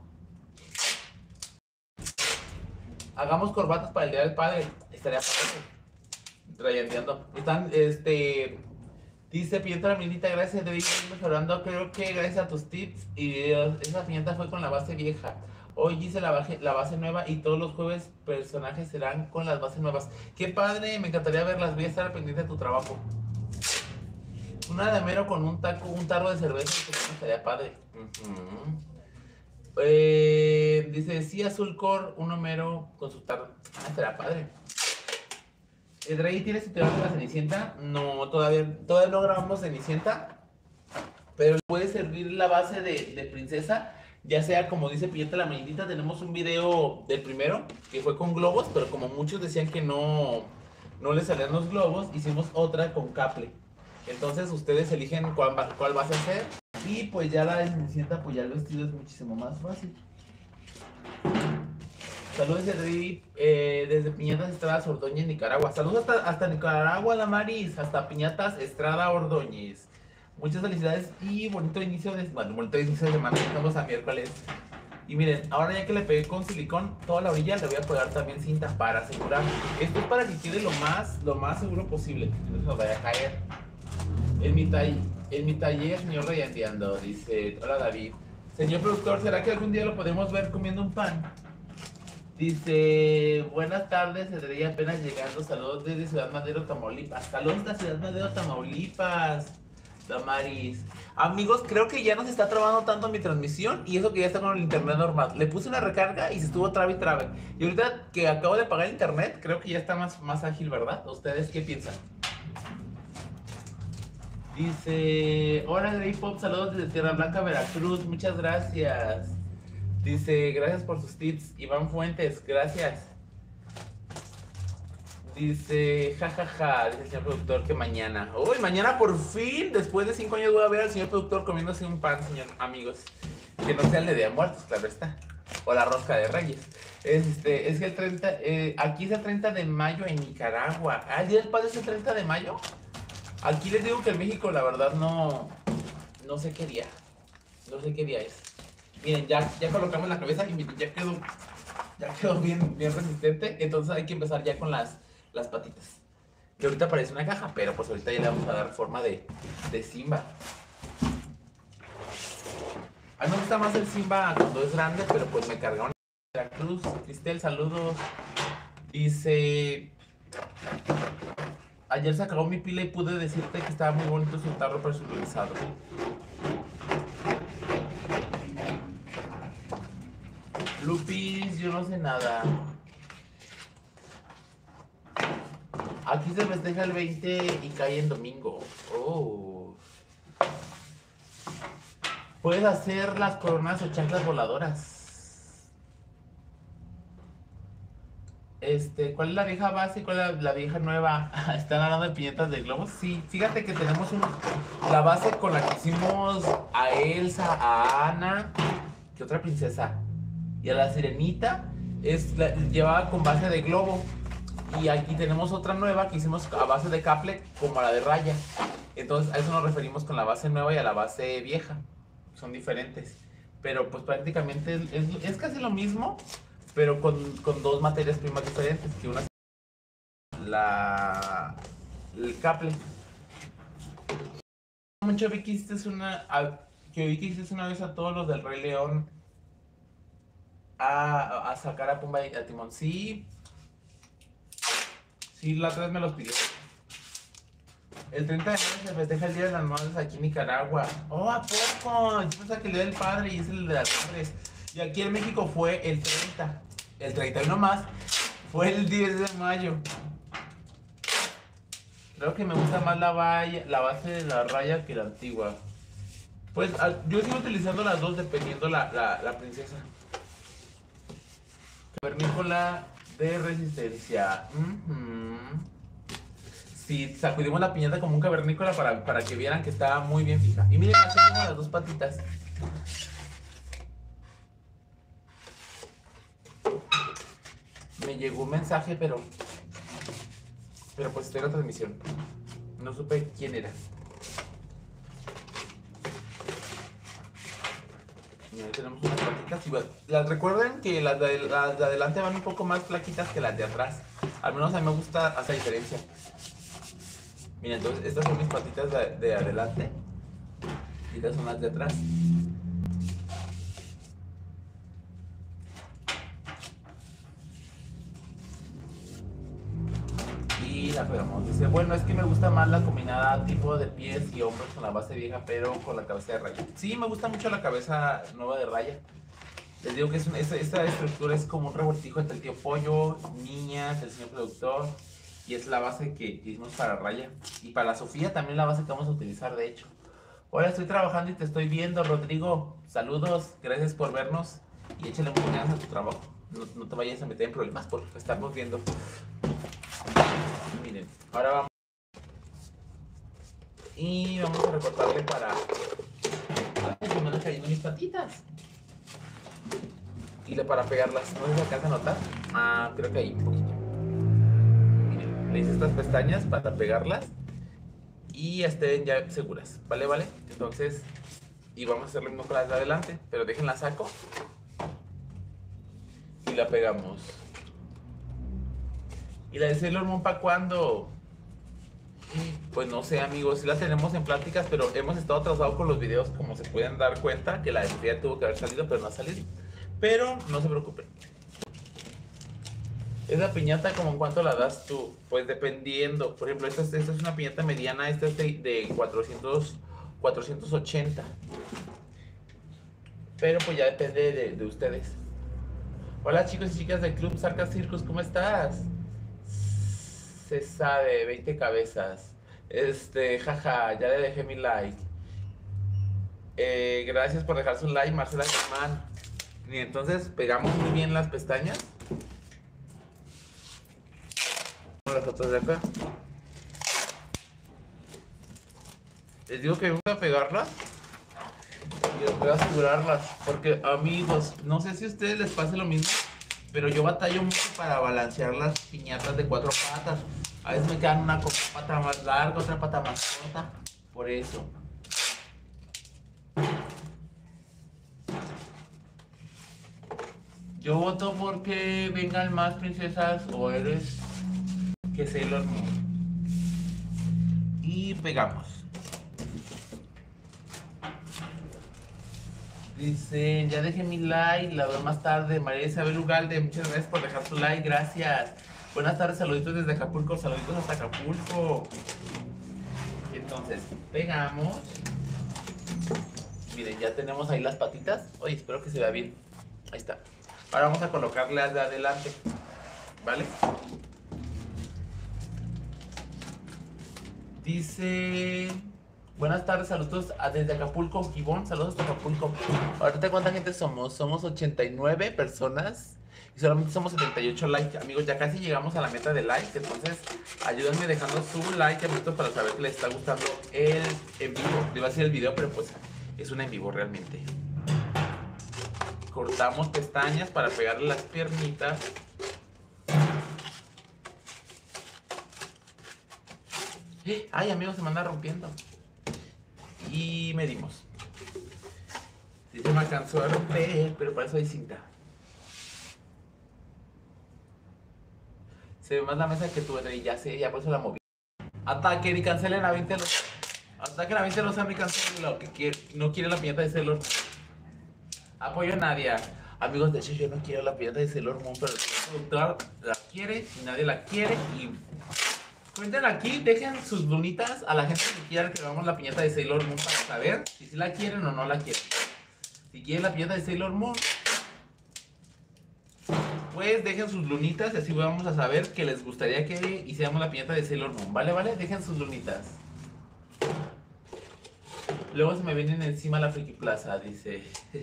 Hagamos corbatas para el Día del Padre. Estaría padre. Rayandeando. Están, este... Dice Piñata la Melindita, gracias, de ir mejorando. Creo que gracias a tus tips y videos. Esa piñata fue con la base vieja. Hoy hice la base, la base nueva y todos los jueves personajes serán con las bases nuevas. ¡Qué padre! Me encantaría verlas. Voy a estar pendiente de tu trabajo. Una de Homero con un taco, un tarro de cerveza, estaría padre. Uh-huh. eh, dice, sí, Azul Core, un Homero con su tarro. Ah, estaría padre. ¿Edrey tienes tutorial de la Cenicienta? No, todavía, todavía no grabamos Cenicienta. Pero puede servir la base de, de princesa. Ya sea como dice Piñata la Melindita, tenemos un video del primero que fue con globos, pero como muchos decían que no, no les salían los globos, hicimos otra con caple. Entonces ustedes eligen cuál, cuál vas a hacer. Y pues ya la de Cenicienta, pues ya el vestido es muchísimo más fácil. Saludos desde, eh, desde Piñatas Estrada Ordóñez, Nicaragua. Saludos hasta, hasta Nicaragua, Damaris. Hasta Piñatas Estrada Ordóñez. Muchas felicidades y bonito inicio de, bueno, bonito inicio de semana. Estamos a miércoles. Y miren, ahora ya que le pegué con silicón toda la orilla, le voy a pegar también cinta para asegurar. Esto es para que quede lo más, lo más seguro posible. No se nos vaya a caer. En mi, taller, en mi taller, señor Rayandeando, dice, hola David. Señor productor, ¿será que algún día lo podemos ver comiendo un pan? Dice, buenas tardes, Cedrilla, apenas llegando, saludos desde Ciudad Madero, Tamaulipas. Saludos de Ciudad Madero, Tamaulipas, Damaris. Amigos, creo que ya no se está trabando tanto mi transmisión y eso que ya está con el internet normal. Le puse una recarga y se estuvo trabe y trabe. Y ahorita que acabo de pagar internet, creo que ya está más, más ágil, ¿verdad? ¿Ustedes qué piensan? Dice, hola Grey Pop, saludos desde Tierra Blanca, Veracruz, muchas gracias. Dice, gracias por sus tips. Iván Fuentes, gracias. Dice, jajaja, ja, ja, dice el señor productor que mañana. Uy, mañana por fin, después de cinco años voy a ver al señor productor comiéndose un pan, señor, amigos. Que no sea el de Día de Muertos, claro está. O la rosca de Reyes. Este, es que el treinta, eh, aquí es el treinta de mayo en Nicaragua. Ah, el Día del Padre es el treinta de mayo. Aquí les digo que en México la verdad no, no sé qué día. No sé qué día es. Miren, ya, ya colocamos la cabeza y miren, ya quedó, ya quedó bien, bien resistente. Entonces hay que empezar ya con las, las patitas. Que ahorita parece una caja, pero pues ahorita ya le vamos a dar forma de, de Simba. A mí me gusta más el Simba cuando es grande, pero pues me cargaron en Veracruz. Cristel, saludos. Dice... Ayer se acabó mi pila y pude decirte que estaba muy bonito su tarro personalizado. Lupis, yo no sé nada. Aquí se festeja el veinte y cae en domingo. Oh. Puedes hacer las coronas o chanclas voladoras. Este, ¿cuál es la vieja base y cuál es la, la vieja nueva? ¿Están hablando de piñetas de globos? Sí, fíjate que tenemos un, la base con la que hicimos a Elsa, a Ana, ¿qué otra princesa? Y a la Sirenita, es la, llevaba con base de globo. Y aquí tenemos otra nueva que hicimos a base de caple, como la de Raya. Entonces a eso nos referimos con la base nueva y a la base vieja. Son diferentes. Pero pues prácticamente es, es, es casi lo mismo, pero con, con dos materias primas diferentes, que una es la el caple. Mucho vi que hiciste una a, que vi que hiciste una vez a todos los del Rey León a, a sacar a Pumba y a Timón. Sí, sí, la otra vez me los pidió. El treinta de mayo se festeja el Día de las Madres aquí en Nicaragua. Oh, ¿a poco? Yo pensaba que el Día del Padre y es el de las Madres. Y aquí en México fue el treinta. El treinta y uno más. Fue el diez de mayo. Creo que me gusta más la, valla, la base de la Raya que la antigua. Pues yo sigo utilizando las dos dependiendo la, la, la princesa. Cavernícola de resistencia. Uh-huh. Sí, sacudimos la piñata como un cavernícola para, para que vieran que estaba muy bien fija. Y miren, así tengo las dos patitas. Me llegó un mensaje, pero... Pero pues estoy en la transmisión. No supe quién era. Y ahí tenemos unas patitas. Y las recuerden que las de, las de adelante van un poco más flaquitas que las de atrás. Al menos a mí me gusta esa diferencia. Miren, entonces estas son mis patitas de, de adelante. Y estas son las de atrás. Y la pegamos. Dice, bueno, es que me gusta más la combinada tipo de pies y hombros con la base vieja, pero con la cabeza de Raya. Sí, me gusta mucho la cabeza nueva de Raya. Les digo que es una, esta, esta estructura es como un revoltijo entre el tío Pollo, niñas, el señor productor. Y es la base que hicimos para Raya. Y para la Sofía también la base que vamos a utilizar, de hecho. Hola, estoy trabajando y te estoy viendo, Rodrigo. Saludos, gracias por vernos. Y échale muchas ganas a tu trabajo. No, no te vayas a meter en problemas por estarnos viendo. Miren, ahora vamos. Y vamos a recortarle para... Ay, se me van cayendo mis patitas. Y le para pegarlas. ¿No se alcanza a notar? Ah, creo que ahí un poquito. Le hice estas pestañas para pegarlas y estén ya seguras, ¿vale? ¿Vale? Entonces, y vamos a hacer lo mismo con las de adelante, pero déjenla saco y la pegamos. ¿Y la de Sailor Moon para cuándo? Pues no sé, amigos, sí la tenemos en pláticas, pero hemos estado atrasados con los videos, como se pueden dar cuenta, que la de Sofía tuvo que haber salido, pero no ha salido. Pero no se preocupen. Esa piñata, ¿como en cuánto la das tú? Pues dependiendo. Por ejemplo, esta, es- esta es una piñata mediana, esta es de, de cuatrocientos, cuatrocientos ochenta. Pero pues ya depende de, de ustedes. Hola chicos y chicas del Club Sarca Circus, ¿cómo estás? Se sabe, veinte cabezas. Este, jaja, ya le dejé mi like. Eh, gracias por dejar su like, Marcela Germán. Y entonces pegamos muy bien las pestañas. Las fotos de acá. Les digo que me gusta pegarlas y les voy a asegurarlas. Porque amigos, no sé si a ustedes les pase lo mismo, pero yo batallo mucho para balancear las piñatas de cuatro patas. A veces me quedan una pata más larga, otra pata más corta. Por eso. Yo voto porque vengan más princesas o héroes que Sailor Moon. Y pegamos. Dice, ya dejé mi like, la veo más tarde. María Isabel Ugalde, muchas gracias por dejar su like, gracias. Buenas tardes, saluditos desde Acapulco, saluditos hasta Acapulco. Entonces, pegamos. Miren, ya tenemos ahí las patitas. Oye, espero que se vea bien. Ahí está. Ahora vamos a colocarle las de adelante. ¿Vale? Dice... Buenas tardes, saludos a- desde Acapulco, Gibón, saludos hasta Acapulco. Ahorita, ¿cuánta gente somos? Somos ochenta y nueve personas y solamente somos setenta y ocho likes. Amigos, ya casi llegamos a la meta de likes, entonces ayúdenme dejando su like, amigos, para saber que les está gustando el en vivo. Le iba a decir el video, pero pues es un en vivo realmente. Cortamos pestañas para pegarle las piernitas. ¡Eh! Ay, amigos, se me anda rompiendo. Y medimos. Sí, se me alcanzó a romper, pero para eso hay cinta. Se ve más la mesa que tú, y ya sé, ya por eso la moví. Ataquen y cancelen a veinte los. Ataquen a veinte los y cancelen lo que quiere. No quiere la piñata de Sailor Moon. Apoyo a Nadia. Amigos, de hecho yo no quiero la piñata de Sailor Moon, pero el productor la quiere y nadie la quiere. Y cuenten aquí, dejen sus lunitas a la gente que quiera que hagamos la piñata de Sailor Moon para saber si, si la quieren o no la quieren. Si quieren la piñata de Sailor Moon, pues dejen sus lunitas y así vamos a saber que les gustaría que hiciéramos la piñata de Sailor Moon. Vale, vale, dejen sus lunitas. Luego se me vienen encima la Friki Plaza, dice.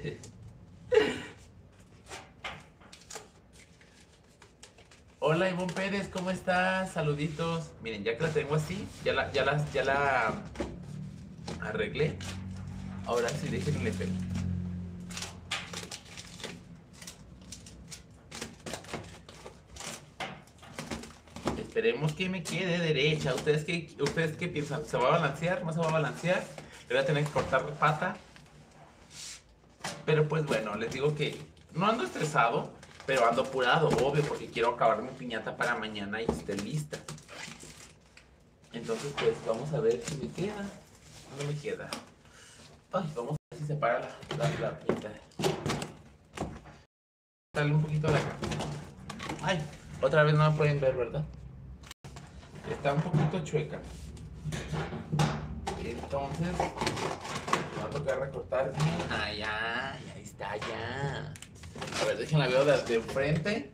Hola Ivonne Pérez, ¿cómo estás? Saluditos. Miren, ya que la tengo así, ya la, ya la, ya la arreglé. Ahora sí, déjenle pelo. Esperemos que me quede derecha. ¿Ustedes qué, ¿Ustedes qué piensan? ¿Se va a balancear? ¿No se va a balancear? Le voy a tener que cortar la pata. Pero pues bueno, les digo que no ando estresado, pero ando apurado, obvio, porque quiero acabar mi piñata para mañana y esté lista. Entonces pues vamos a ver si me queda. No me queda. Ay, vamos a ver si se para la, la, la piñata. Sale un poquito de acá. Ay, otra vez no me pueden ver, ¿verdad? Está un poquito chueca. Entonces, me va a tocar recortar. Ah, ya, ya está, ya. A ver, déjenla ver de, de frente.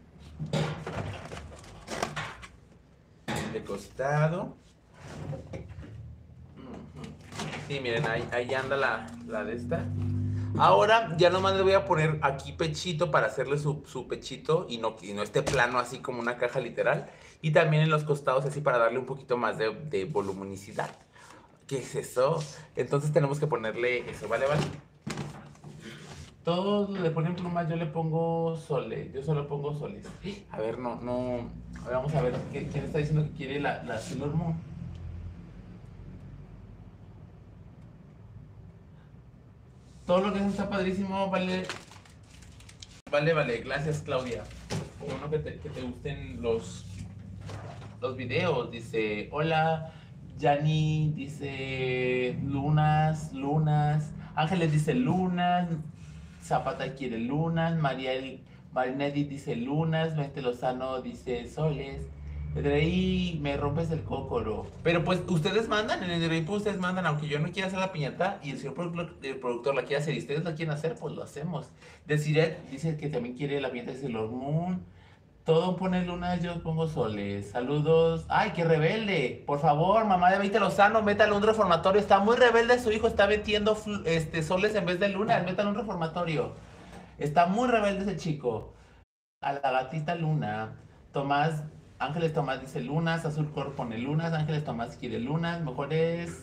De costado. Sí, miren, ahí, ahí anda la, la de esta. Ahora ya nomás le voy a poner aquí pechito para hacerle su, su pechito y no, y no esté plano así como una caja literal. Y también en los costados así para darle un poquito más de, de voluminosidad. ¿Qué es eso? Entonces tenemos que ponerle eso, ¿vale? ¿Vale? Todos le ponen plumas, yo le pongo soles. Yo solo pongo soles. A ver, no, no. A ver, vamos a ver quién está diciendo que quiere la, la Sailor Moon. Todo lo que es está padrísimo, vale. Vale, vale, gracias Claudia. Bueno que te, que te gusten los, los videos. Dice, hola, Yani dice lunas, lunas. Ángeles dice lunas. Zapata quiere lunas. Mariel, Marina Edith dice lunas, Mente Lozano dice soles. Edrey, me rompes el cócoro. Pero pues ustedes mandan, en Edrey pues ustedes mandan, aunque yo no quiera hacer la piñata y el señor productor, el productor la quiere hacer y ustedes la quieren hacer, pues lo hacemos. Desiret dice que también quiere la piñata de Sailor Moon. Todo pone lunas, yo pongo soles. Saludos. ¡Ay, qué rebelde! Por favor, mamá de Veinte Lozano, métale un reformatorio. Está muy rebelde su hijo, está metiendo este, soles en vez de lunas. Métale un reformatorio. Está muy rebelde ese chico. A la gatita Luna. Tomás, Ángeles Tomás dice lunas. Azul Cor pone lunas. Ángeles Tomás quiere lunas. Mejor es...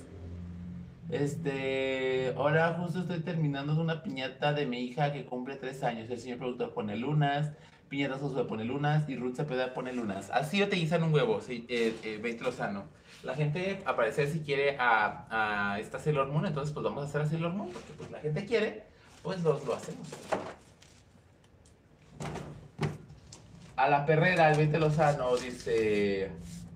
Este, ahora justo estoy terminando de una piñata de mi hija que cumple tres años. El señor productor pone lunas. Piñata Josué pone lunas y Ruth Cepeda pone lunas. Así yo te guisan un huevo, sí, eh, eh, Veinte Lozano. La gente, a parecer, si quiere a, a esta Sailor Moon, entonces pues vamos a hacer a Sailor Moon, porque pues la gente quiere, pues lo, lo hacemos. A la perrera, el Veinte Lozano dice...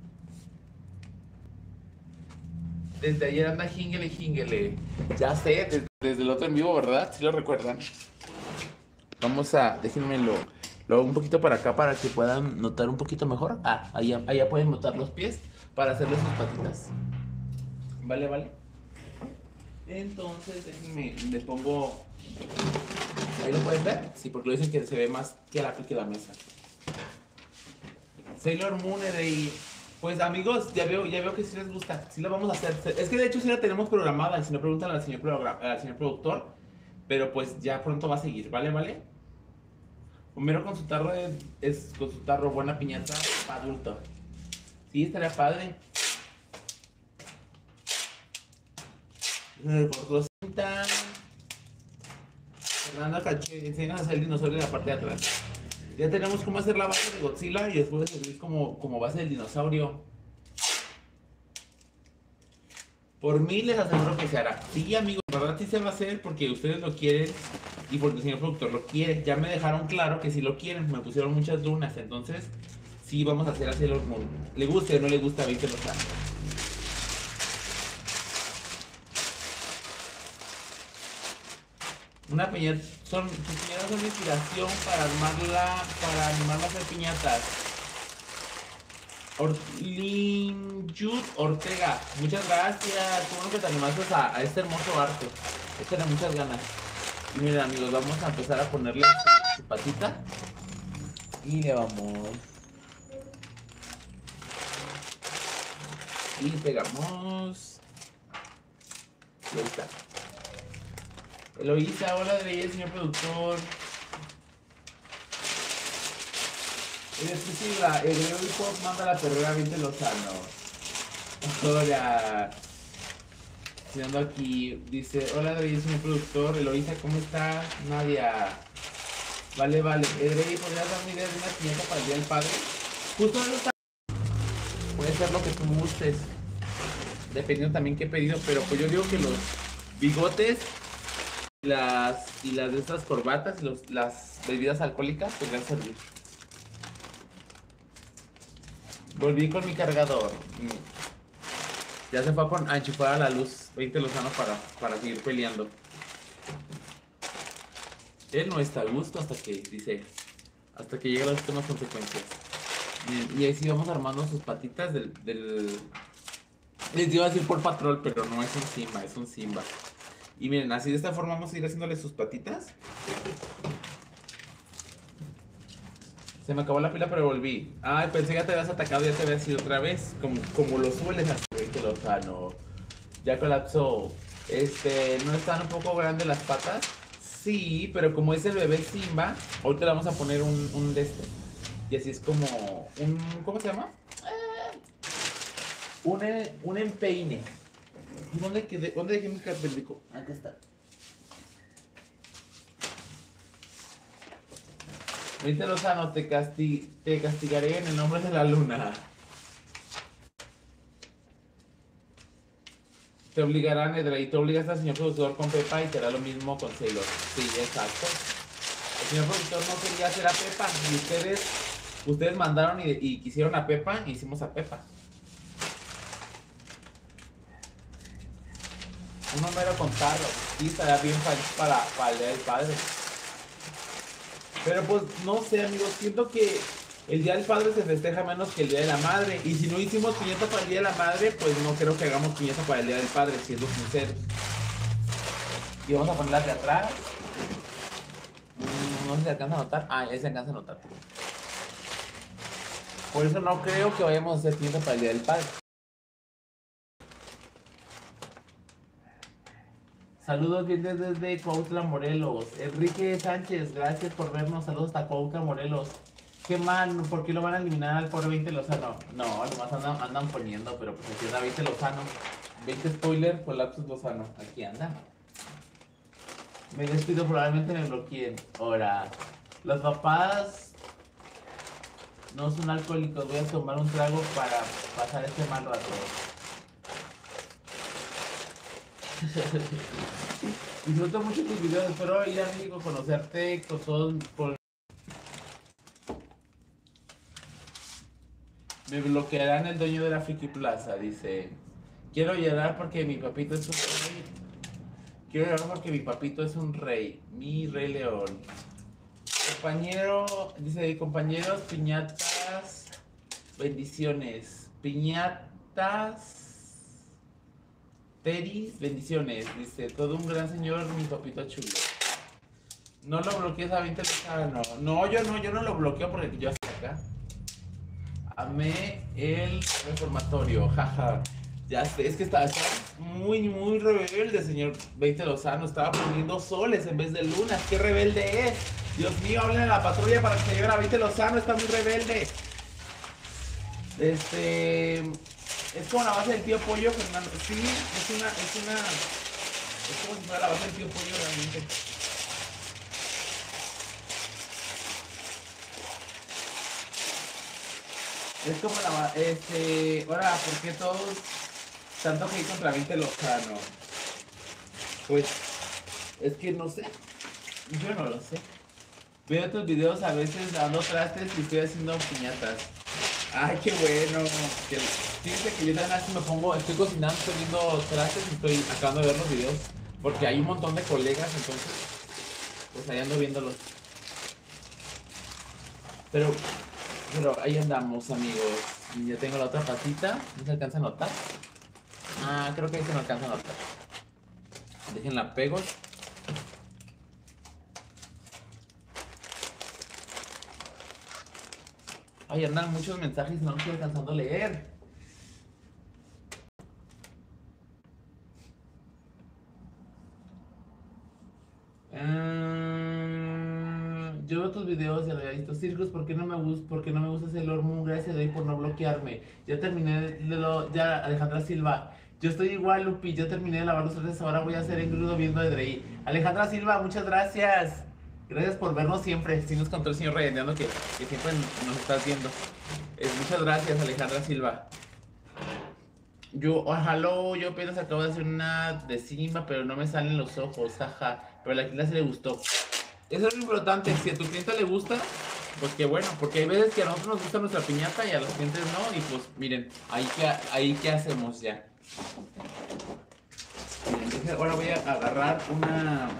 Desde ayer anda jingle jingle. Ya sé, desde, desde el otro en vivo, ¿verdad? Si lo recuerdan. Vamos a, déjenme lo, lo hago un poquito para acá para que puedan notar un poquito mejor. Ah, allá, allá pueden notar los pies para hacerle sus patitas. Vale, vale. Entonces, déjenme, le pongo... ¿Ahí lo pueden ver? Sí, porque lo dicen que se ve más que la, que la mesa. Sailor Moon de... Pues amigos, ya veo, ya veo que sí les gusta. Sí la vamos a hacer. Es que de hecho sí la tenemos programada. Y si no preguntan al señor, al señor productor. Pero pues ya pronto va a seguir, ¿vale? ¿Vale? Homero con su tarro es, es con su tarro buena piñata para adulto. Sí, estaría padre. Rosita. Fernanda Caché, enseñas a hacer el dinosaurio de la parte de atrás. Ya tenemos cómo hacer la base de Godzilla y después servir como, como base del dinosaurio. Por mí les aseguro que se hará. Sí, amigos, la verdad sí se va a hacer porque ustedes lo quieren y porque el señor productor lo quiere. Ya me dejaron claro que sí lo quieren, me pusieron muchas lunas, entonces sí vamos a hacer así Sailor Moon. ¿Le gusta o no le gusta? Veinte Lozano. Una piñata, son, sus piñatas son inspiración para armarla, para animarla a hacer piñatas. Orlinjut Ortega, muchas gracias. Qué bueno que te animaste a, a este hermoso arte. Échale muchas ganas. Y miren amigos, vamos a empezar a ponerle su, su patita. Y le vamos. Y pegamos. Y ahí está. Eloísa, hola de belleza, señor productor. Y después sí, la, el Grego Pop manda la perrera Veinte Lozano. Hola. Siendo aquí, dice, hola de belleza, señor productor. Eloísa, ¿cómo está? Nadia. Vale, vale. Edrey, ¿podrías darme idea de una piñata para el Día del Padre? Justo eso está. Puede ser lo que tú gustes. Dependiendo también qué pedido, pero pues yo digo que los bigotes las, y las de estas corbatas y los, las bebidas alcohólicas podrían servir. Volví con mi cargador. Ya se fue a enchufar a la luz Veinte Lozano para, para seguir peleando. Él no está a gusto hasta que, dice, hasta que lleguen las últimas consecuencias. Y, y ahí sí vamos armando sus patitas del, del... Les iba a decir por patrol, pero no es un Simba, es un Simba. Y miren, así de esta forma vamos a ir haciéndole sus patitas. Se me acabó la pila, pero volví. Ay, pensé que ya te habías atacado, ya te habías ido otra vez. Como, como lo sueles hacer, Veinte Lozano. Ya colapsó. Este, ¿no están un poco grandes las patas? Sí, pero como es el bebé Simba, ahorita le vamos a poner un, un de este. Y así es como un, ¿cómo se llama? Eh, un, un empeine. ¿Dónde, quedé, ¿Dónde dejé mi carpelico? Acá está. Veinte Lozano, te, casti te castigaré en el nombre de la luna. Te obligarán, Edra, y te obligas al señor productor con Pepa y te hará lo mismo con Sailor. Sí, exacto. El señor productor no quería hacer a Pepa y ustedes, ustedes mandaron y, y quisieron a Pepa y hicimos a Pepa. Un número contarlo. Sí, estaría bien para, para el Día del Padre. Pero pues no sé, amigos, siento que el Día del Padre se festeja menos que el Día de la Madre. Y si no hicimos piñata para el Día de la Madre, pues no creo que hagamos piñata para el Día del Padre, siendo sinceros. Y vamos a ponerla de atrás. No sé si se alcanza a notar. Ah, ya se alcanza a notar. Por eso no creo que vayamos a hacer piñata para el Día del Padre. Saludos bien desde Cuautla, Morelos. Enrique Sánchez, gracias por vernos. Saludos hasta Cuautla, Morelos. Qué mal, ¿por qué lo van a eliminar al pobre veinte Lozano? No, nomás andan, andan poniendo, pero pues aquí anda veinte Lozano. veinte spoiler, colapsus Lozano. Aquí anda. Me despido, probablemente me bloqueen. Ahora, los papás no son alcohólicos. Voy a tomar un trago para pasar este mal rato. Disfruto mucho tus videos. Espero ir a México, conocerte con todos. Con... Me bloquearán el dueño de la Friki Plaza. Dice: quiero llorar porque mi papito es un rey. Quiero llorar porque mi papito es un rey. Mi rey león. Compañero, dice: compañeros, piñatas, bendiciones. Piñatas, teris, bendiciones. Dice: todo un gran señor, mi papito chulo. No lo bloquees a veinte Lozano. No, yo no, yo no lo bloqueo porque yo estoy acá. Amé el reformatorio, jaja. Ya sé, es que estaba, estaba muy, muy rebelde, señor veinte Lozano. Estaba poniendo soles en vez de lunas. ¡Qué rebelde es! Dios mío, hablen a la patrulla para que se lleven a veinte Lozano. Está muy rebelde. Este... Es como la base del tío Pollo, Fernando. Sí, es una... Es una... Es como si fuera la base del tío Pollo, realmente. Es como la... Este... Ahora, ¿por qué todos... tanto hate contra veinte Lozano? Pues... Es que no sé. Yo no lo sé. Veo tus videos a veces dando trastes y estoy haciendo piñatas. Ay, qué bueno. Que, fíjense que yo también así me pongo, estoy cocinando, estoy viendo trastes y estoy acabando de ver los videos. Porque hay un montón de colegas, entonces, pues ahí ando viéndolos. Pero, pero ahí andamos, amigos. Y ya tengo la otra patita. ¿No se alcanza a notar? Ah, creo que ahí se me alcanza a notar. Déjenla pego. Ay, andan muchos mensajes y no los estoy alcanzando a leer. Um, yo veo tus videos y había visto circos. ¿Por qué no me gusta? ¿Por qué no me gusta Sailor Moon? Gracias a Dios por no bloquearme. Ya terminé de lo. Ya, Alejandra Silva. Yo estoy igual, Lupi. Yo terminé de lavar los trastes. Ahora voy a hacer engrudo viendo de Drey. Alejandra Silva, muchas gracias. Gracias por vernos siempre. Sí nos contó el señor Regendeando que, que siempre nos estás viendo. Eh, muchas gracias, Alejandra Silva. Yo, ojalá, yo apenas acabo de hacer una de Simba, pero no me salen los ojos, jaja. Pero a la clienta le gustó. Eso es lo importante. Si a tu clienta le gusta, pues qué bueno. Porque hay veces que a nosotros nos gusta nuestra piñata y a los clientes no. Y pues miren, ahí que, ahí qué hacemos ya. Miren, ahora voy a agarrar una...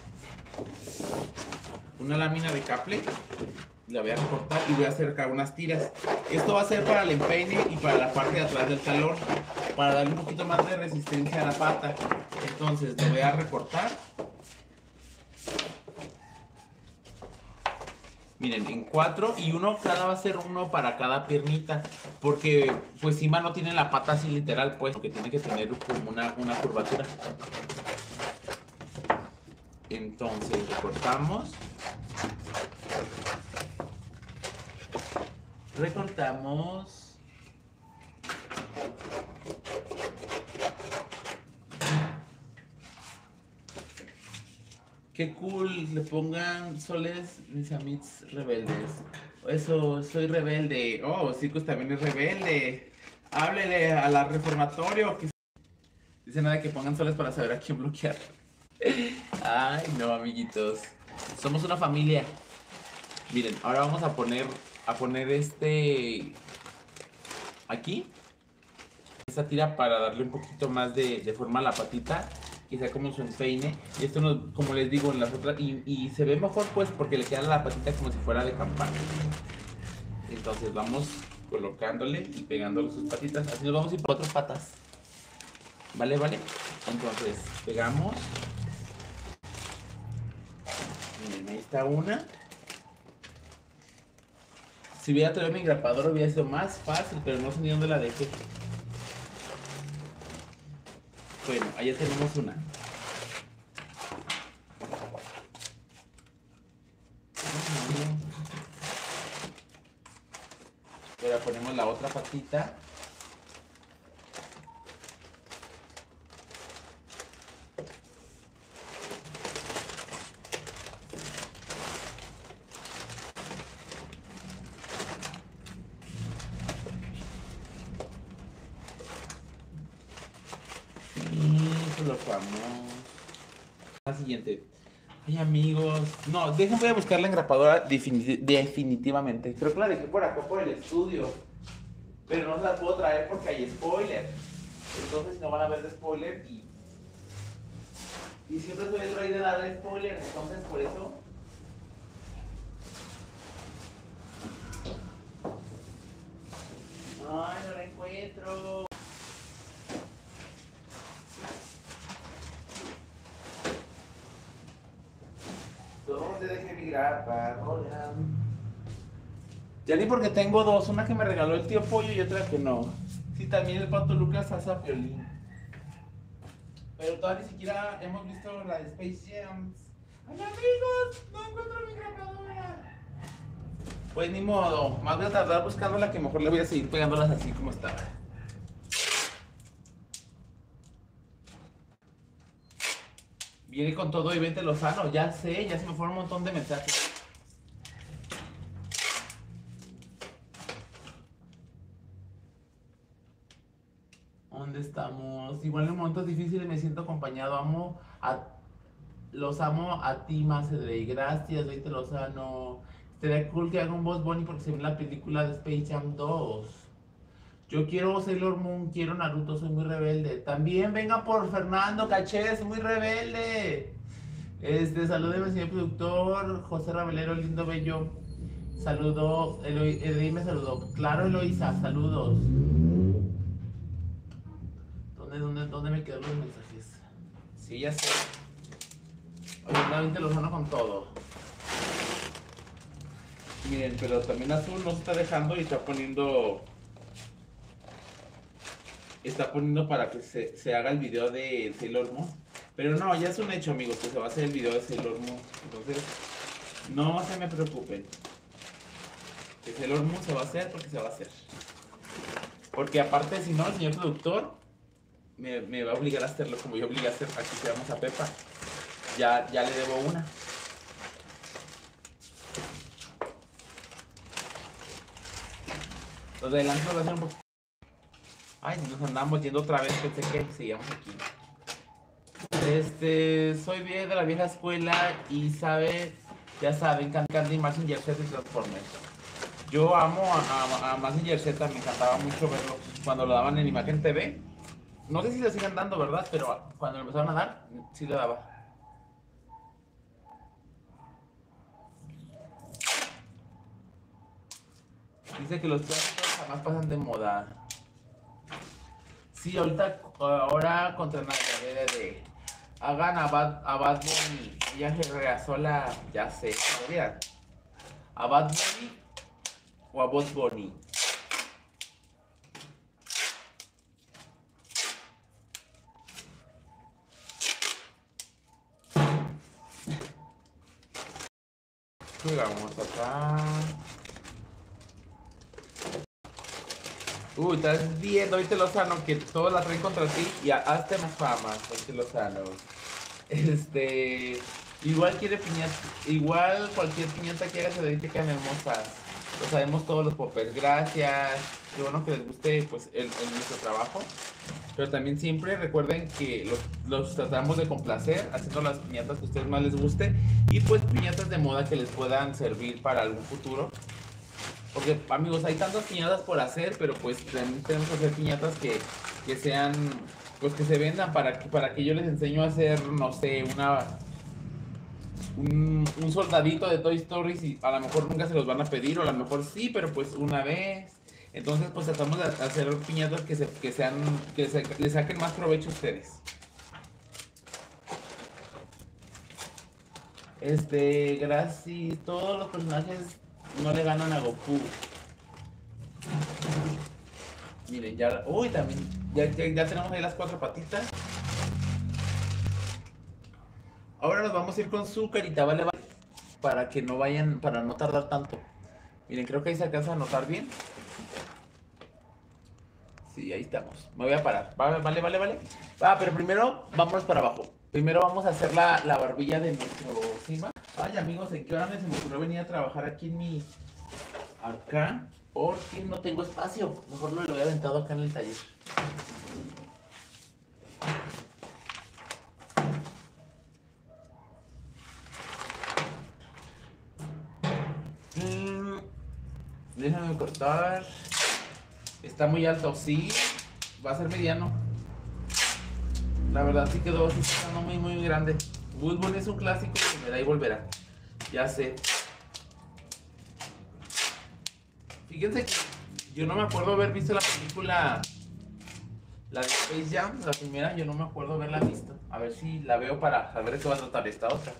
una lámina de caple, la voy a recortar y voy a hacer acá unas tiras. Esto va a ser para el empeine y para la parte de atrás del talón, para darle un poquito más de resistencia a la pata. Entonces lo voy a recortar. Miren, en cuatro y uno, cada va a ser uno para cada piernita, porque pues Simba no tiene la pata así literal, pues, porque tiene que tener como una, una curvatura. Entonces recortamos. Recortamos. Qué cool, le pongan soles mis amigos rebeldes. Eso, soy rebelde. Oh, Circus también es rebelde. Háblele a la reformatorio. Que... dice nada que pongan soles para saber a quién bloquear. Ay, no, amiguitos. Somos una familia. Miren, ahora vamos a poner a poner este aquí esta tira para darle un poquito más de, de forma a la patita. que sea como su empeine. Y esto, no, como les digo, en las otras, y, y se ve mejor pues porque le queda la patita como si fuera de campana. Entonces vamos colocándole y pegándole sus patitas. Así nos vamos a ir por otras patas. Vale, vale. Entonces pegamos. Miren, ahí está una. Si hubiera traído mi engrapador hubiera sido más fácil, pero no sé ni dónde la dejé. Bueno, allá tenemos una. Ahora ponemos la otra patita. Y colocamos la siguiente. Ay, amigos. No, déjenme, voy a buscar la engrapadora defini- definitivamente. Creo que la dejé por acá por el estudio. Pero no se la puedo traer porque hay spoiler. Entonces no van a ver de spoiler y. Y siempre soy el rey de darle spoiler. Entonces por eso. Ay, no la encuentro. ¿Dónde dejé mi grapadora? Ya ni porque tengo dos, una que me regaló el tío Pollo y otra que no. Sí, también el Pato Lucas hace a violín. Pero todavía ni siquiera hemos visto la de Space Jam. ¡Ay, amigos! ¡No encuentro mi grapadora! Pues ni modo, más voy a tardar buscando la que mejor le voy a seguir pegándolas así como estaba. Viene con todo y vente Lozano, ya sé, ya se me fueron un montón de mensajes. ¿Dónde estamos? Igual en momentos difíciles me siento acompañado. Amo a, los amo a ti, Macedrey. Gracias, Vente Lozano. Sería cool que haga un Boss Bunny porque se ve en la película de Space Jam dos. Yo quiero Sailor Moon, quiero Naruto, soy muy rebelde. También venga por Fernando Caché, soy muy rebelde. Este, salúdeme, señor productor. José Rabelero, lindo, bello. Saludos. Eloy, Eloy me saludó. Claro, Eloísa, saludos. ¿Dónde, dónde, dónde me quedan los mensajes? Sí, ya sé. Oye, realmente lo sueno con todo. Miren, pero también Azul no se está dejando y está poniendo. Está poniendo para que se, se haga el video de Sailor Moon. Pero no, ya es un hecho, amigos, que se va a hacer el video de Sailor Moon. Entonces, no se me preocupen. Que Sailor Moon se va a hacer porque se va a hacer. Porque aparte, si no, el señor productor me, me va a obligar a hacerlo como yo obligué a hacer. Aquí quedamos a Pepa. Ya, ya le debo una. Los de adelante va a ser un poquito. Ay, nos andamos yendo otra vez, pensé que seguíamos aquí. Este, soy bien de la vieja escuela y sabe, ya saben, Candy, Mazinger Z y Transformers. Yo amo a, a, a Mazinger Z, me encantaba mucho verlo cuando lo daban en Imagen T V. No sé si lo sigan dando, ¿verdad? Pero cuando lo empezaron a dar, sí lo daba. Dice que los clásicos jamás pasan de moda. Sí, ahorita, ahora contra Navidad de hagan a Bad, a Bad Bunny. Ella se reazó la, ya sé, ¿sabían? A Bad Bunny o a Bad Bunny. Vamos acá. Uy, estás viendo, Vente Lozano, que todos la traen contra ti y hazte más fama, Vente Lozano. Este, igual quiere piñata, igual cualquier piñata que haga se ve que quedan hermosas. Lo sabemos todos los poppers, gracias. Qué bueno que les guste pues el, el nuestro trabajo. Pero también siempre recuerden que los, los tratamos de complacer haciendo las piñatas que a ustedes más les guste y pues piñatas de moda que les puedan servir para algún futuro. Porque, amigos, hay tantas piñatas por hacer, pero pues también tenemos que hacer piñatas que, que sean pues que se vendan para que, para que yo les enseño a hacer, no sé, una un, un soldadito de Toy Story. Y a lo mejor nunca se los van a pedir, o a lo mejor sí, pero pues una vez. Entonces pues tratamos de hacer piñatas que, se, que sean, que se, le saquen más provecho a ustedes. Este, Gracie, todos los personajes no le ganan a Goku. Miren, ya, uy, también, ya, ya, ya tenemos ahí las cuatro patitas. Ahora nos vamos a ir con su carita, ¿vale? ¿Vale? Para que no vayan, para no tardar tanto. Miren, creo que ahí se alcanza a notar bien. Sí, ahí estamos. Me voy a parar. Vale, vale, vale, vale. Ah, pero primero vámonos para abajo. Primero vamos a hacer la, la barbilla de nuestro Sima. Ay, amigos, ¿en qué hora me se me ocurrió venir a trabajar aquí en mi... acá? Porque no tengo espacio. Mejor lo he aventado acá en el taller. Mm, déjame cortar. Está muy alto, sí. Va a ser mediano. La verdad sí quedó así, quedando muy muy grande. Bugs Bunny es un clásico y me da y volverá. Ya sé. Fíjense que yo no me acuerdo haber visto la película, la de Space Jam, la primera. Yo no me acuerdo haberla visto. A ver si la veo para saber de qué va a tratar esta otra.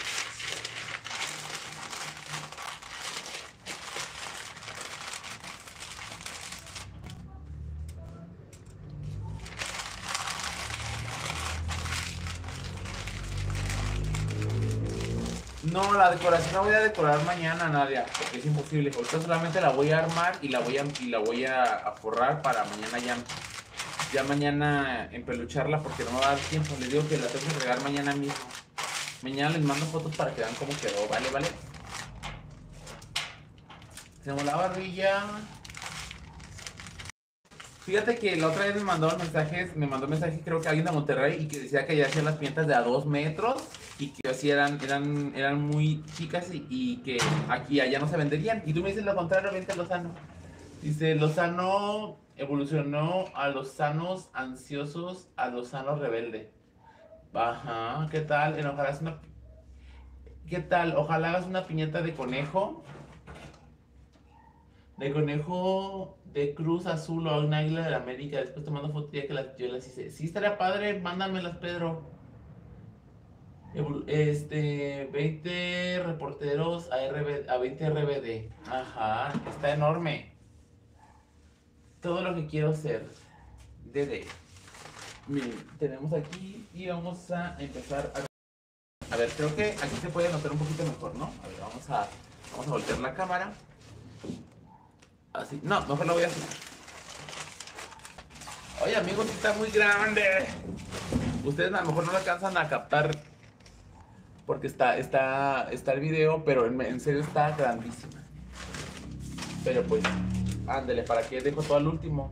No, la decoración la voy a decorar mañana, Nadia, porque es imposible. Ahorita solamente la voy a armar y la voy a, y la voy a, a forrar para mañana ya. Ya mañana empelucharla, porque no me va a dar tiempo. Les digo que la tengo que entregar mañana mismo. Mañana les mando fotos para que vean cómo quedó, ¿vale? ¿Vale? Hacemos la barbilla. Fíjate que la otra vez me mandó mensajes, me mandó mensaje creo que alguien de Monterrey, y que decía que ya hacían las piñatas de a dos metros y que así eran, eran, eran muy chicas, y, y que aquí allá no se venderían. Y tú me dices lo contrario, vente Lozano. Dice, Lozano evolucionó a los sanos ansiosos a Lozano rebelde. Ajá, ¿qué tal? En ojalá es una... ¿Qué tal? Ojalá hagas una piñata de conejo. De conejo de Cruz Azul o un águila de la América. Después te mando foto ya que las, yo las hice. Sí, estaría padre, mándamelas, Pedro. Evol- Este, veinte reporteros a, R B, a veinte R B D. Ajá, está enorme. Todo lo que quiero ser. D D. Miren, tenemos aquí y vamos a empezar a... A ver, creo que aquí se puede notar un poquito mejor, ¿no? A ver, vamos a, vamos a voltear la cámara. Así, no, mejor lo voy a hacer. Oye, amigos, está muy grande. Ustedes a lo mejor no lo alcanzan a captar porque está, está, está el video, pero en, en serio está grandísima. Pero pues, ándele, ¿para qué dejo todo al último?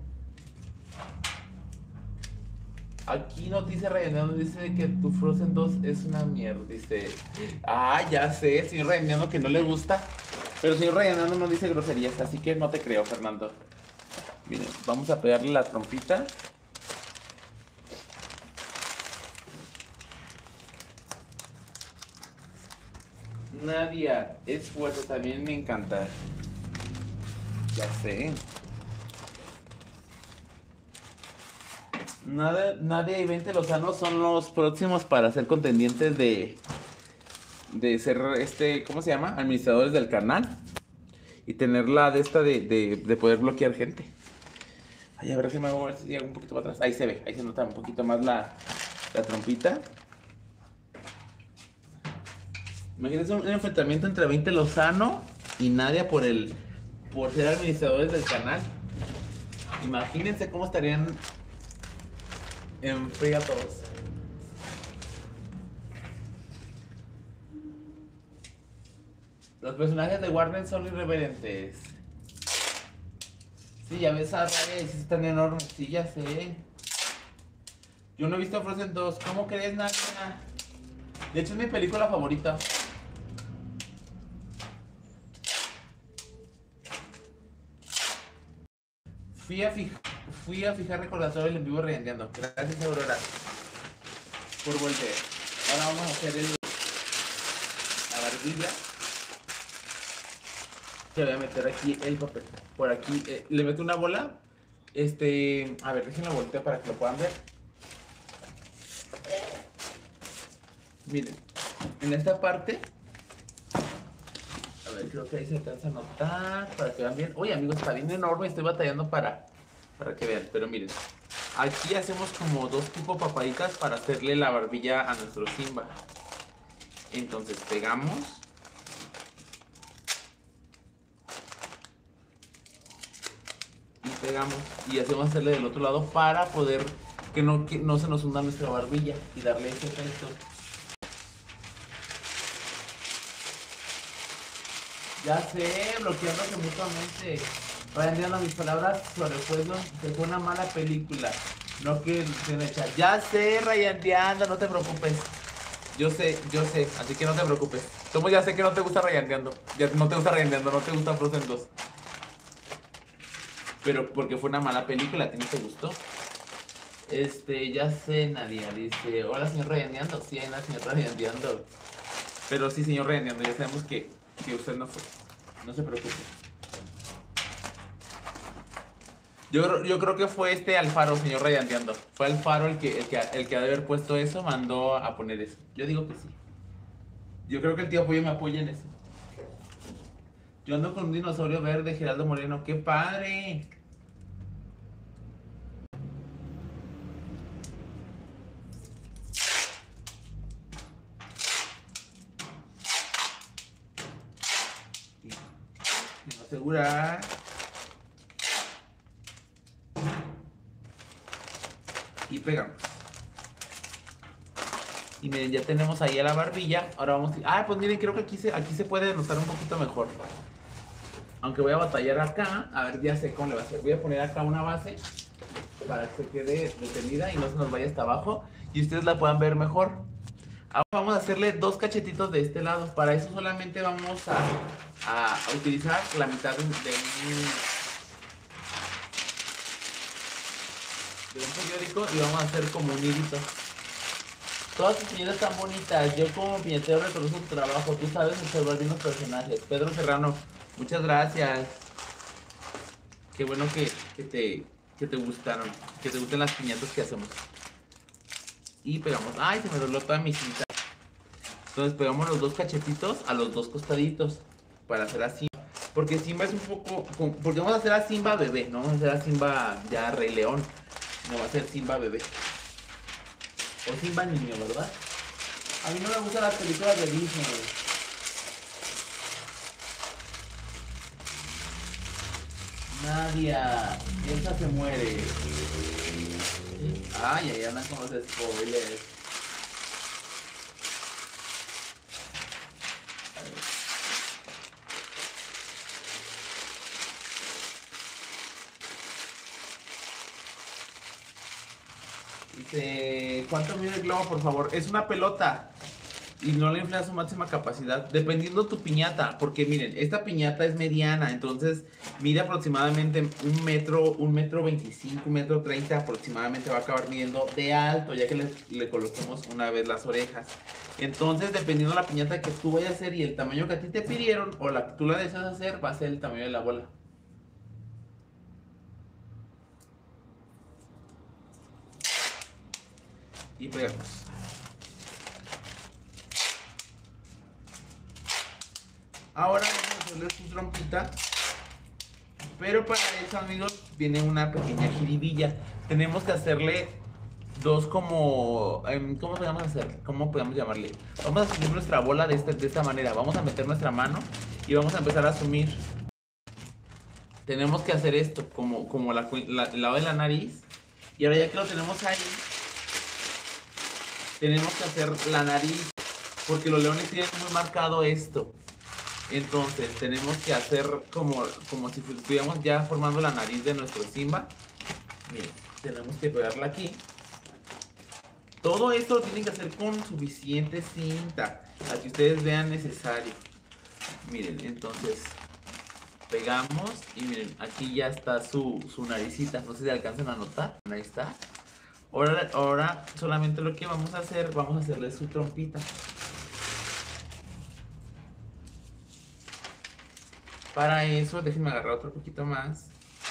Aquí nos dice Rayando, dice que tu Frozen dos es una mierda. Dice, ah, ya sé, señor Rayando, que no le gusta. Pero señor Rayando no dice groserías, así que no te creo, Fernando. Miren, vamos a pegarle la trompita. Nadia, es fuerte, también me encanta. Ya sé. Nada, Nadia y veinte Lozano son los próximos para ser contendientes de de ser este, ¿cómo se llama? Administradores del canal. Y tener la de esta de, de, de poder bloquear gente. Ay, a ver si me hago si hago un poquito para atrás. Ahí se ve, ahí se nota un poquito más la, la trompita. Imagínense un, un enfrentamiento entre veinte Lozano y Nadia por el por ser administradores del canal. Imagínense cómo estarían en fría todos. Los personajes de Warner son irreverentes. Sí, ya ves a Raya y sí están enormes. Sí, ya sé. Yo no he visto Frozen dos. ¿Cómo crees, Nadia? De hecho es mi película favorita. Fui a, fij fui a fijar recordatorio del en vivo regañando. Gracias, Aurora, por volver. Ahora vamos a hacer el, la barbilla. Te voy a meter aquí el papel. Por aquí, eh, le meto una bola. Este, a ver, déjenlo voltear para que lo puedan ver. Miren, en esta parte, a ver, creo que ahí se alcanza a notar para que vean bien. Oye, amigos, está bien enorme, estoy batallando para, para que vean. Pero miren, aquí hacemos como dos tipo papaditas para hacerle la barbilla a nuestro Simba. Entonces pegamos. Y pegamos. Y hacemos hacerle del otro lado para poder que no, que no se nos hunda nuestra barbilla y darle ese efecto. Ya sé, bloqueándose mutuamente. Vayan a mis palabras sobre el juego, que fue una mala película. No que se me echa. Ya sé, rayandeando, no te preocupes. Yo sé, yo sé, así que no te preocupes. Tomo, ya sé que no te gusta rayandeando. Ya no te gusta rayandeando, no te gusta Frozen dos. Pero porque fue una mala película, ¿a ti no te gustó? Este, ya sé, Nadia, dice, hola señor rayandeando. Sí, hay una señora rayandeando. Pero sí, señor rayandeando, ya sabemos que, que usted no fue. No se preocupe. Yo, yo creo que fue este Alfaro, señor rayandeando. Fue Alfaro el que, el que, el que ha de haber puesto eso, mandó a poner eso. Yo digo que sí. Yo creo que el tío Pollo me apoya en eso. Yo ando con un dinosaurio verde, Geraldo Moreno. ¡Qué padre! Y asegurar. Y pegamos. Y miren, ya tenemos ahí a la barbilla. Ahora vamos a... Ah, pues miren, creo que aquí se, aquí se puede notar un poquito mejor. Aunque voy a batallar acá. A ver, ya sé cómo le va a hacer. Voy a poner acá una base para que se quede detenida y no se nos vaya hasta abajo. Y ustedes la puedan ver mejor. Ahora vamos a hacerle dos cachetitos de este lado. Para eso solamente vamos a, a, a utilizar la mitad de un, de un, de un periódico y vamos a hacer como un hilito. Todas tus piñetas están bonitas. Yo como piñetero reconozco tu trabajo. Tú sabes observar bien los personajes. Pedro Serrano, muchas gracias. Qué bueno que, que, te, que te gustaron. Que te gusten las piñatas que hacemos. Y pegamos. Ay, se me dobló toda mi cinta. Entonces pegamos los dos cachetitos a los dos costaditos. Para hacer así. Porque Simba es un poco... Porque vamos a hacer a Simba bebé. No vamos a hacer a Simba ya Rey León. No va a ser Simba bebé. O Simba niño, ¿verdad? A mí no me gustan las películas de Disney. Nadia, Elsa se muere. Ay, ahí andan con los spoilers. Dice, ¿cuánto mide el globo, por favor? Es una pelota y no le infla su máxima capacidad, dependiendo tu piñata, porque miren, esta piñata es mediana, entonces mide aproximadamente un metro, un metro veinticinco, un metro treinta aproximadamente va a acabar midiendo de alto, ya que le, le coloquemos una vez las orejas. Entonces, dependiendo de la piñata que tú vayas a hacer y el tamaño que a ti te pidieron, o la que tú la deseas hacer, va a ser el tamaño de la bola. Y pegamos. Ahora vamos a hacerle su trompita. Pero para eso, amigos, viene una pequeña jiribilla. Tenemos que hacerle dos como... ¿Cómo podemos hacer? ¿Cómo podemos llamarle? Vamos a subir nuestra bola de, este, de esta manera. Vamos a meter nuestra mano y vamos a empezar a sumir. Tenemos que hacer esto como, como la, la, el lado de la nariz. Y ahora ya que lo tenemos ahí, tenemos que hacer la nariz, porque los leones tienen muy marcado esto. Entonces tenemos que hacer como, como si estuviéramos ya formando la nariz de nuestro Simba. Miren, tenemos que pegarla aquí. Todo esto lo tienen que hacer con suficiente cinta, a que ustedes vean necesario. Miren, entonces pegamos y miren, aquí ya está su, su naricita, no sé si alcanzan a notar, ahí está. Ahora, ahora solamente lo que vamos a hacer, vamos a hacerle su trompita. Para eso, déjenme agarrar otro poquito más.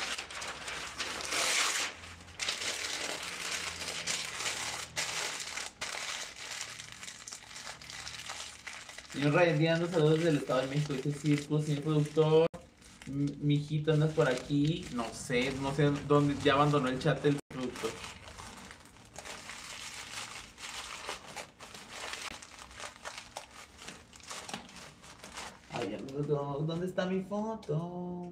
Señor Rayediano, saludos del Estado de México, dice Circo, señor productor. Mi hijito, andas por aquí. No sé, no sé dónde, ya abandonó el chat del productor. Ay, amigos, ¿dónde está mi foto?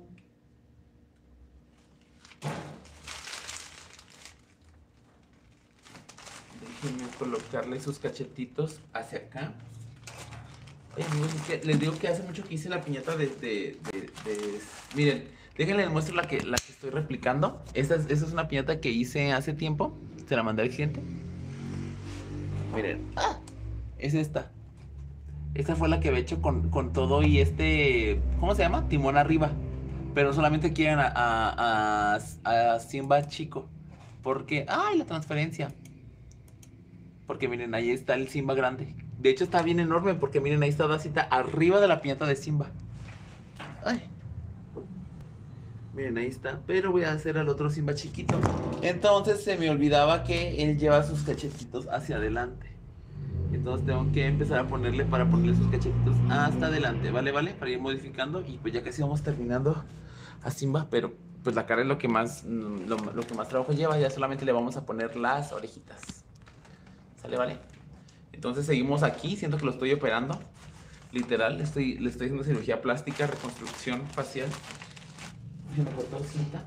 Déjenme colocarle sus cachetitos hacia acá. Ay, amigos, es que les digo que hace mucho que hice la piñata de... de, de, de... Miren, déjenle les muestro la que, la que estoy replicando. Esta es, esta es una piñata que hice hace tiempo. Se la mandé al cliente. Miren, ¡ah! Es esta. Esta fue la que había hecho con, con todo y este... ¿Cómo se llama? Timón arriba. Pero solamente quieren a, a, a, a Simba chico. Porque... ¡Ay, la transferencia! Porque miren, ahí está el Simba grande. De hecho está bien enorme porque miren, ahí está Dacita arriba de la piñata de Simba. Ay. Miren, ahí está. Pero voy a hacer al otro Simba chiquito. Entonces se me olvidaba que él lleva sus cachetitos hacia adelante. Entonces tengo que empezar a ponerle para ponerle sus cachetitos hasta adelante. Vale, vale, para ir modificando. Y pues ya casi vamos terminando a Simba. Pero pues la cara es lo que más, lo, lo que más trabajo lleva. Ya solamente le vamos a poner las orejitas. ¿Sale, vale? Entonces seguimos aquí, siento que lo estoy operando. Literal, le estoy, le estoy haciendo cirugía plástica, reconstrucción facial. Déjenme cortar cinta.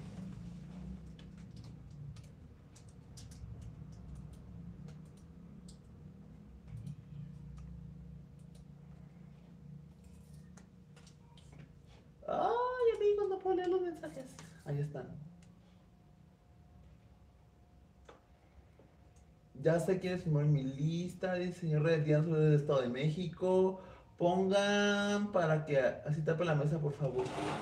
Ay, amigos, no puedo leer los mensajes. Ahí están. Ya sé quién es firmar mi lista, dice señor Reddiano del Estado de México. Pongan para que así tape la mesa, por favor.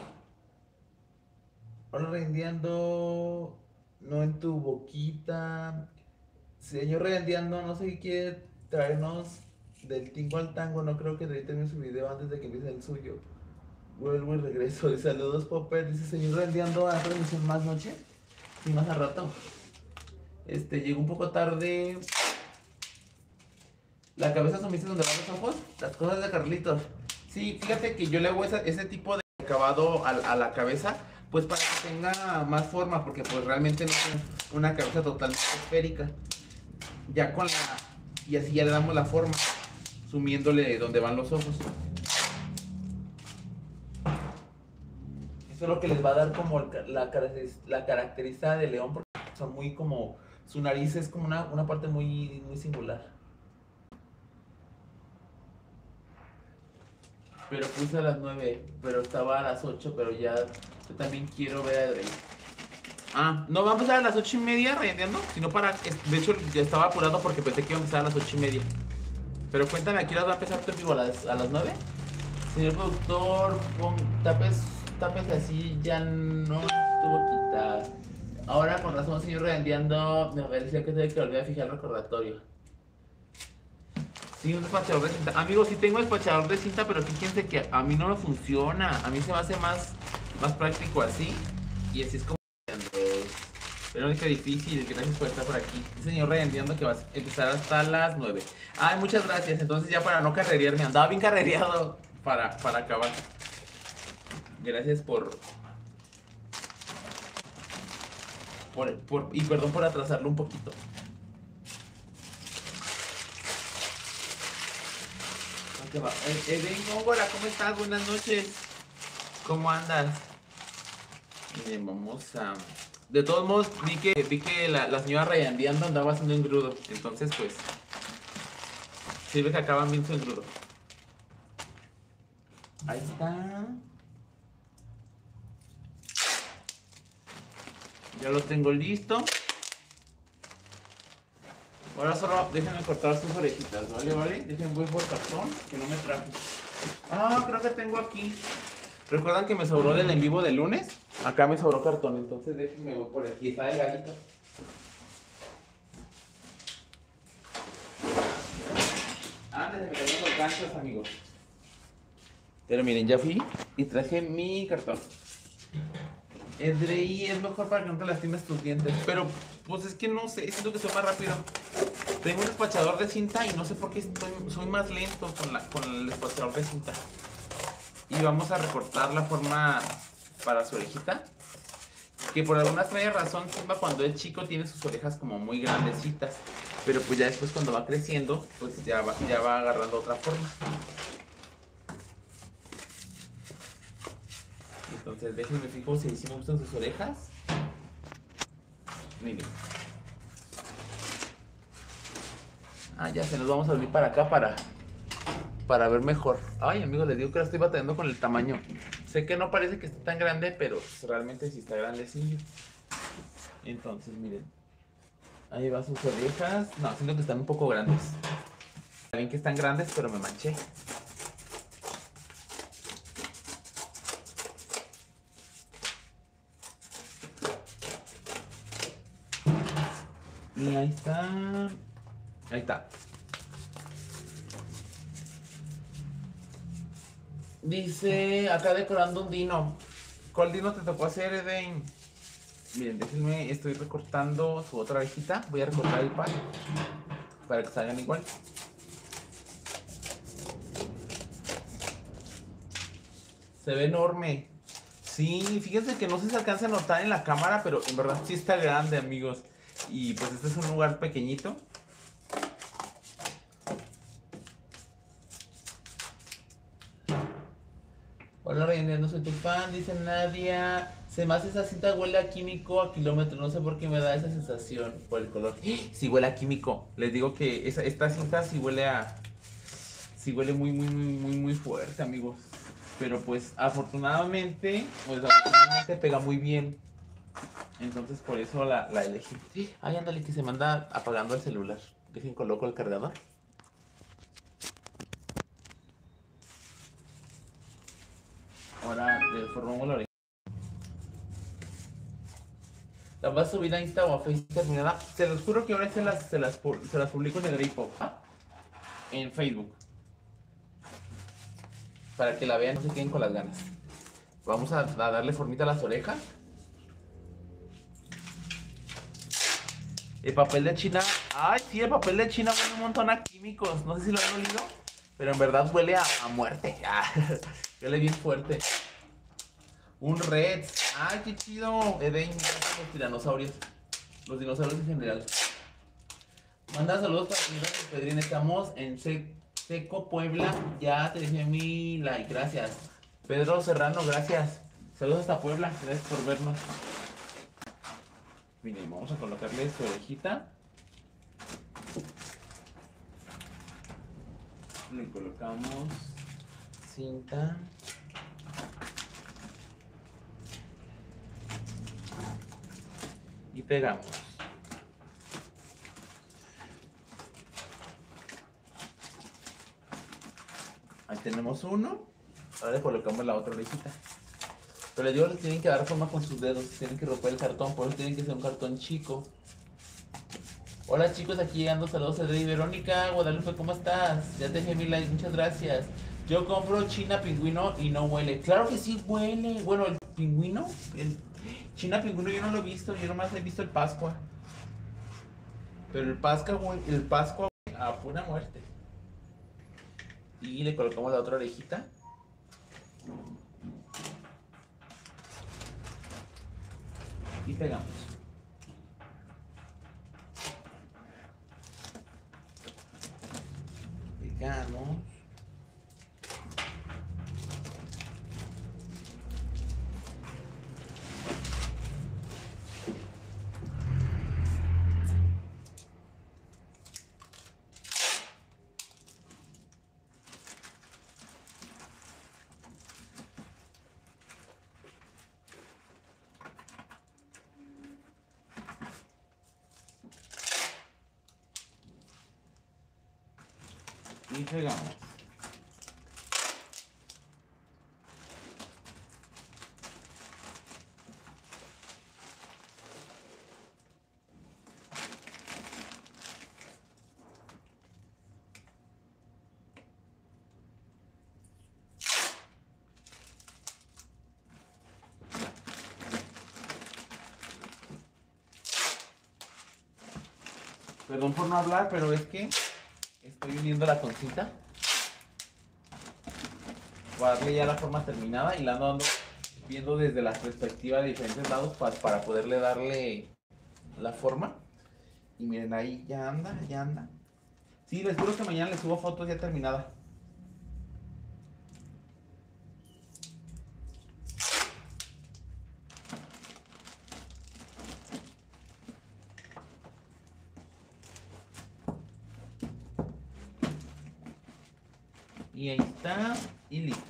Ahora rendiendo, no en tu boquita. Señor Rendiando, no sé qué quiere traernos del tingo al tango. No creo que termine su video antes de que empiece el suyo. Vuelvo y regreso. Y saludos, Popper. Dice señor Rendiando, ¿a transmisión más noche? Y más a rato. Este, llegó un poco tarde. La cabeza sumiste donde van los ojos. Las cosas de Carlitos. Sí, fíjate que yo le hago esa, ese tipo de acabado a, a la cabeza, pues para que tenga más forma, porque pues realmente no es una cabeza totalmente esférica. Ya con la... Y así ya le damos la forma, sumiéndole donde van los ojos. Eso es lo que les va a dar como la, la característica de león, porque son muy como... Su nariz es como una, una parte muy, muy singular. Pero puse a las nueve, pero estaba a las ocho, pero ya yo también quiero ver a Drake. Ah, no vamos a empezar a las ocho y media rendiendo, sino para... De hecho, ya estaba apurado porque pensé que iba a empezar a las ocho y media. Pero cuéntame, ¿a qué hora va a empezar tu en vivo? ¿A las, a las nueve? Señor productor, pon, tapes, tapes así, ya no estuvo quitada. Ahora con razón, señor rendiendo, me parecía que tenía que volver a fijar el recordatorio. Sí, un despachador de cinta. Amigos, sí tengo despachador de cinta, pero fíjense que a mí no me funciona. A mí se me hace más, más práctico así. Y así es como... Pero es que difícil. Gracias por estar por aquí. El señor Rey, entiendo que va a empezar hasta las nueve. Ay, muchas gracias. Entonces ya para no carrerearme. Andaba bien carrereado para, para acabar. Gracias por... por, por... Y perdón por atrasarlo un poquito. Eden Góngora, ¿cómo estás? Buenas noches. ¿Cómo andas? Miren, vamos a... De todos modos, vi que, vi que la, la señora Rayandeando andaba haciendo engrudo. Entonces, pues... sirve que acaban bien su engrudo. Ahí está. Ya lo tengo listo. Ahora solo déjenme cortar sus orejitas, ¿vale? ¿Vale? Déjenme voy por cartón, que no me traje. Ah, creo que tengo aquí ¿Recuerdan que me sobró del en vivo del lunes? Acá me sobró cartón, entonces déjenme voy por aquí. Está delgadito. Antes de que me los ganchos, amigos. Pero miren, ya fui y traje mi cartón. El D R I es mejor para que no te lastimes tus dientes. Pero, pues es que no sé, siento que soy más rápido. Tengo un despachador de cinta y no sé por qué estoy, soy más lento con, la, con el despachador de cinta. Y vamos a recortar la forma para su orejita. Que por alguna extraña razón, Simba cuando es chico tiene sus orejas como muy grandecitas. Pero pues ya después cuando va creciendo, pues ya va, ya va agarrando otra forma. Entonces déjenme fijo si sí me gustan sus orejas. Miren. Ah, ya se nos vamos a venir para acá para, para ver mejor. Ay, amigos, les digo que ahora estoy batallando con el tamaño. Sé que no parece que esté tan grande, pero realmente sí está grande, sí. Entonces, miren. Ahí va sus orejas. No, siento que están un poco grandes. Saben que están grandes, pero me manché. Y ahí está. Ahí está. Dice, acá decorando un dino. ¿Cuál dino te tocó hacer, Eden? Miren, déjenme, estoy recortando su otra orejita. Voy a recortar el par para que salgan igual. Se ve enorme. Sí, fíjense que no sé si se alcanza a notar en la cámara, pero en verdad sí está grande, amigos. Y pues este es un lugar pequeñito. Hola, Reina, no soy tu fan, dice Nadia. Se me hace esa cinta, huele a químico a kilómetros. No sé por qué me da esa sensación por el color. Sí huele a químico. Les digo que esa, esta cinta sí huele a... Sí huele muy, muy, muy, muy, muy fuerte, amigos. Pero pues afortunadamente, pues afortunadamente pega muy bien. Entonces por eso la, la elegí. Ay, ándale, que se me anda apagando el celular. Dejen coloco el cargador. Ahora deformamos la oreja. La vas a subir a Insta o a Facebook terminada. Se los juro que ahora se las, se las, se las publico en el Gripo. ¿Ah? En Facebook. Para que la vean, no se queden con las ganas. Vamos a, a darle formita a las orejas. El papel de China. Ay, sí, el papel de China huele un montón a químicos. No sé si lo han olido, pero en verdad huele a, a muerte. Ah, huele bien fuerte. Un Red. Ay, qué chido. Eden, los tiranosaurios. Los dinosaurios en general. Manda saludos para señora Pedrín. Estamos en Seco, Puebla. Ya te dejé mi like. Gracias. Pedro Serrano, gracias. Saludos hasta Puebla. Gracias por vernos. Miren, vamos a colocarle su orejita. Le colocamos cinta. Y pegamos. Ahí tenemos uno. Ahora le colocamos la otra orejita. Pero les digo, les tienen que dar forma con sus dedos. Tienen que romper el cartón. Por eso tienen que ser un cartón chico. Hola chicos, aquí llegando. Saludos a Dri. Verónica Guadalupe, ¿cómo estás? Ya te dejé mi like, muchas gracias. Yo compro China Pingüino y no huele. Claro que sí huele. Bueno, el pingüino, el China Pingüino yo no lo he visto. Yo nomás he visto el Pascua. Pero el Pascua, el Pascua a pura muerte. Y le colocamos la otra orejita. Y pegamos. Pegamos. Y pegamos. Perdón por no hablar, pero es que estoy uniendo la concita para darle ya la forma terminada y la ando dando, viendo desde la perspectiva de diferentes lados para, para poderle darle la forma. Y miren, ahí ya anda, ya anda. Sí, les juro que mañana les subo fotos ya terminada. Y ahí está, y listo.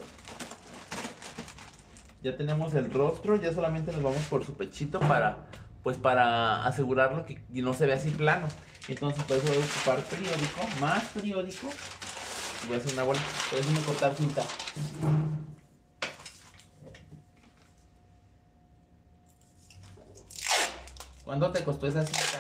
Ya tenemos el rostro, ya solamente nos vamos por su pechito para, pues para asegurarlo que no se vea así plano. Entonces por eso voy a ocupar periódico, más periódico. Y voy a hacer una bola, por eso me cortar cinta. ¿Cuánto te costó esa cinta?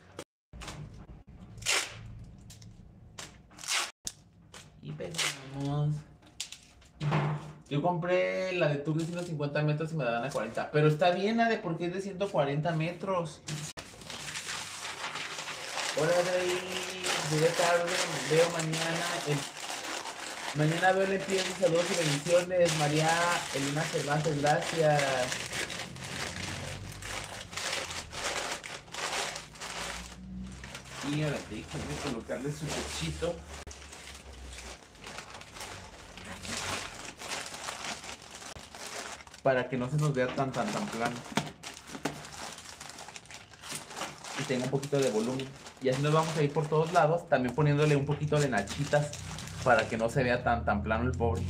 Y pegamos. Yo compré la de Tour de ciento cincuenta metros y me la dan a cuarenta. Pero está bien, Ade, porque es de ciento cuarenta metros. Hola, Adri. Llegué tarde, veo mañana. El... Mañana veo el empiece. Saludos y bendiciones. María Elena Cervantes, gracias. Y ahora déjenme colocarle su pechito. Para que no se nos vea tan tan tan plano. Y tenga un poquito de volumen. Y así nos vamos a ir por todos lados. También poniéndole un poquito de nachitas. Para que no se vea tan tan plano el pobre.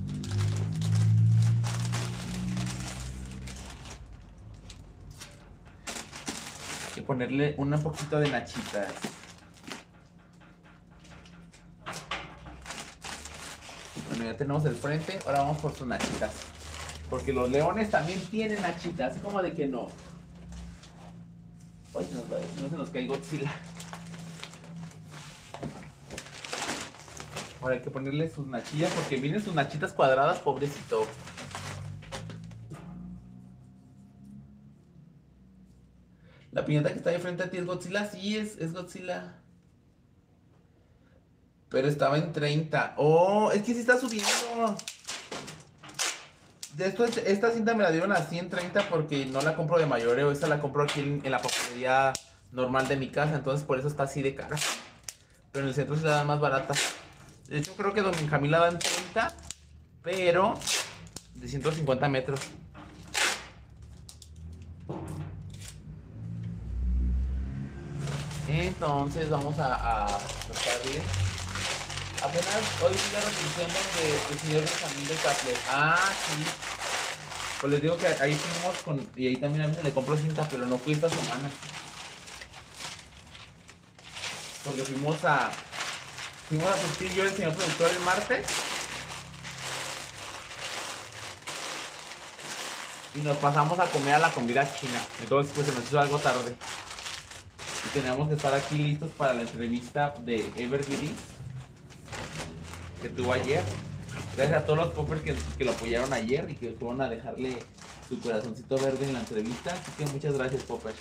Hay que ponerle un poquito de nachitas. Bueno, ya tenemos el frente. Ahora vamos por sus nachitas. Porque los leones también tienen nachitas, como de que no. Ay, no, no se nos cae Godzilla. Ahora hay que ponerle sus nachillas, porque miren sus nachitas cuadradas, pobrecito. La piñata que está de frente a ti es Godzilla, sí, es, es Godzilla. Pero estaba en treinta. Oh, es que sí está subiendo. De esto, esta cinta me la dieron a ciento treinta porque no la compro de mayoreo. Esta la compro aquí en, en la papelería normal de mi casa. Entonces por eso está así de cara. Pero en el centro se la dan más barata. De hecho creo que Don Benjamín la dan treinta. Pero de ciento cincuenta metros. Entonces vamos a, a cortar bien. Apenas hoy vi la repetición de el señor Benjamín de Capler. Ah, sí. Pues les digo que ahí fuimos con... Y ahí también a mí se le compró cinta, pero no fui esta semana. Porque fuimos a... Fuimos a surtir yo y el señor productor el martes. Y nos pasamos a comer a la comida china. Entonces pues se nos hizo algo tarde. Y teníamos que estar aquí listos para la entrevista de Evergreen que tuvo ayer. Gracias a todos los poppers que, que lo apoyaron ayer y que fueron a dejarle su corazoncito verde en la entrevista. Así que muchas gracias, poppers.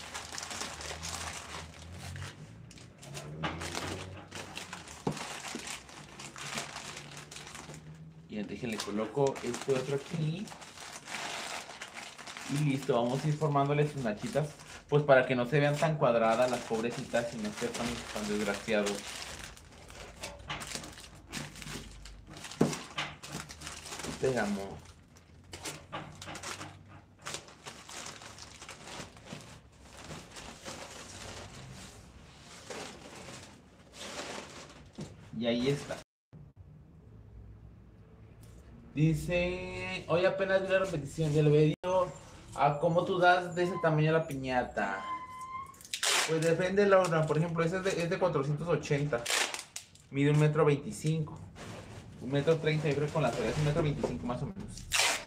Y déjenle coloco este otro aquí. Y listo, vamos a ir formándole sus nachitas. Pues para que no se vean tan cuadradas las pobrecitas y no estén tan, tan desgraciados. Pegamos. Y ahí está. Dice, hoy apenas vi la repetición del video. ¿A cómo tú das de ese tamaño la piñata? Pues depende de la hora. Por ejemplo, ese es de, es de cuatrocientos ochenta. Mide un metro veinticinco. Un metro treinta, yo creo que con la tarea es un metro veinticinco más o menos.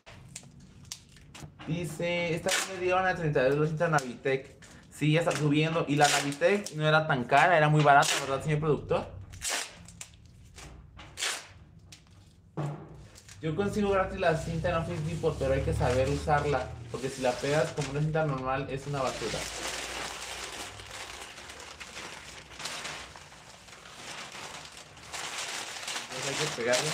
Dice, esta vez me dieron a treinta y dos cinta Navitec. Sí, ya está subiendo. Y la Navitec no era tan cara, era muy barata, ¿verdad, señor productor? Yo consigo gratis la cinta en Office Depot, pero hay que saber usarla. Porque si la pegas como una cinta normal, es una basura. hay que pegarle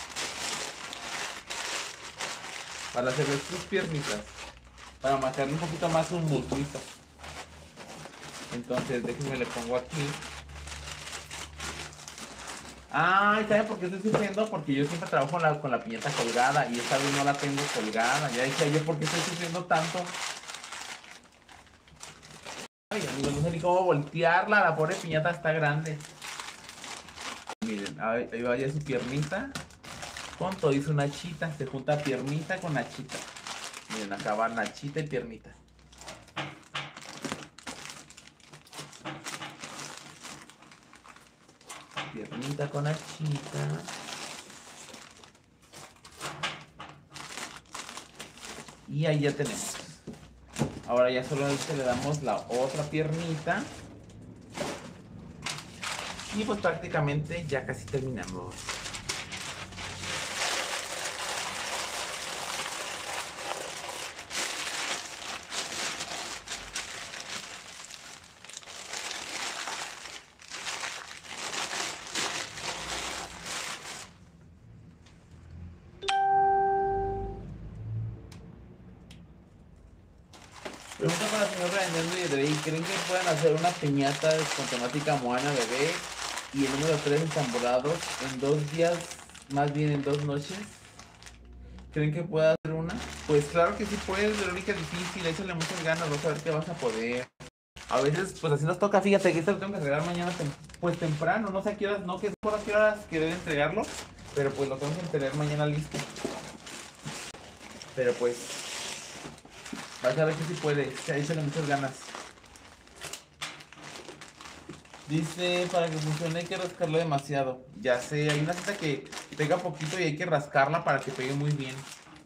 para hacerle sus piernitas, para marcarle un poquito más un musculito. Entonces déjenme le pongo aquí. Ay, ¿saben por qué estoy sufriendo? Porque yo siempre trabajo con la, con la piñata colgada y esta vez no la tengo colgada. Ya decía yo, ¿por qué estoy sufriendo tanto? Ay, amigos, no sé ni cómo voltearla. La pobre piñata está grande. Miren, ahí, ahí vaya su piernita. Con todo hizo nachita. Se junta piernita con nachita. Miren, acá va nachita y piernita. Piernita con nachita. Y ahí ya tenemos. Ahora ya solo le damos la otra piernita. Y pues prácticamente ya casi terminamos. Pregunta para el señor Raimundo y Rey, ¿creen que puedan hacer una piñata con temática Moana bebé y el número tres ensambolados en dos días, más bien en dos noches? ¿Creen que pueda hacer una? Pues claro que sí puedes, Verónica, es difícil, échale muchas ganas, vas a ver que vas a poder. A veces, pues así nos toca, fíjate que esto lo tengo que entregar mañana, tem pues temprano, no sé a qué horas, no que es por a qué horas que debe entregarlo, pero pues lo tengo que entregar mañana listo. Pero pues... vas a ver que sí puede, échale muchas ganas. Dice, para que funcione hay que rascarlo demasiado. Ya sé, hay una cinta que pega poquito y hay que rascarla para que pegue muy bien.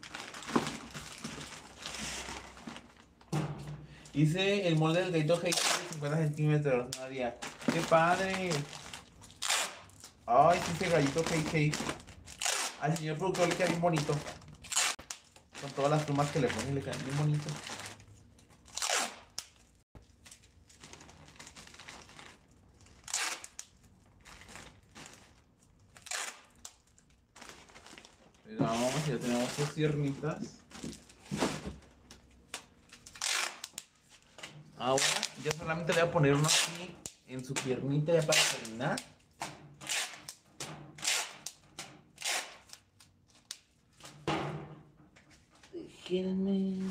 Hice el molde del gallito Heike de cincuenta centímetros, Nadia. ¡Qué padre! Ay, sí, ese gallito Heike. Al señor productor le queda bien bonito. Con todas las plumas que le ponen, le quedan bien bonito. Vamos, ya tenemos sus piernitas. Ahora ya solamente le voy a poner uno aquí en su piernita ya para terminar. Déjenme.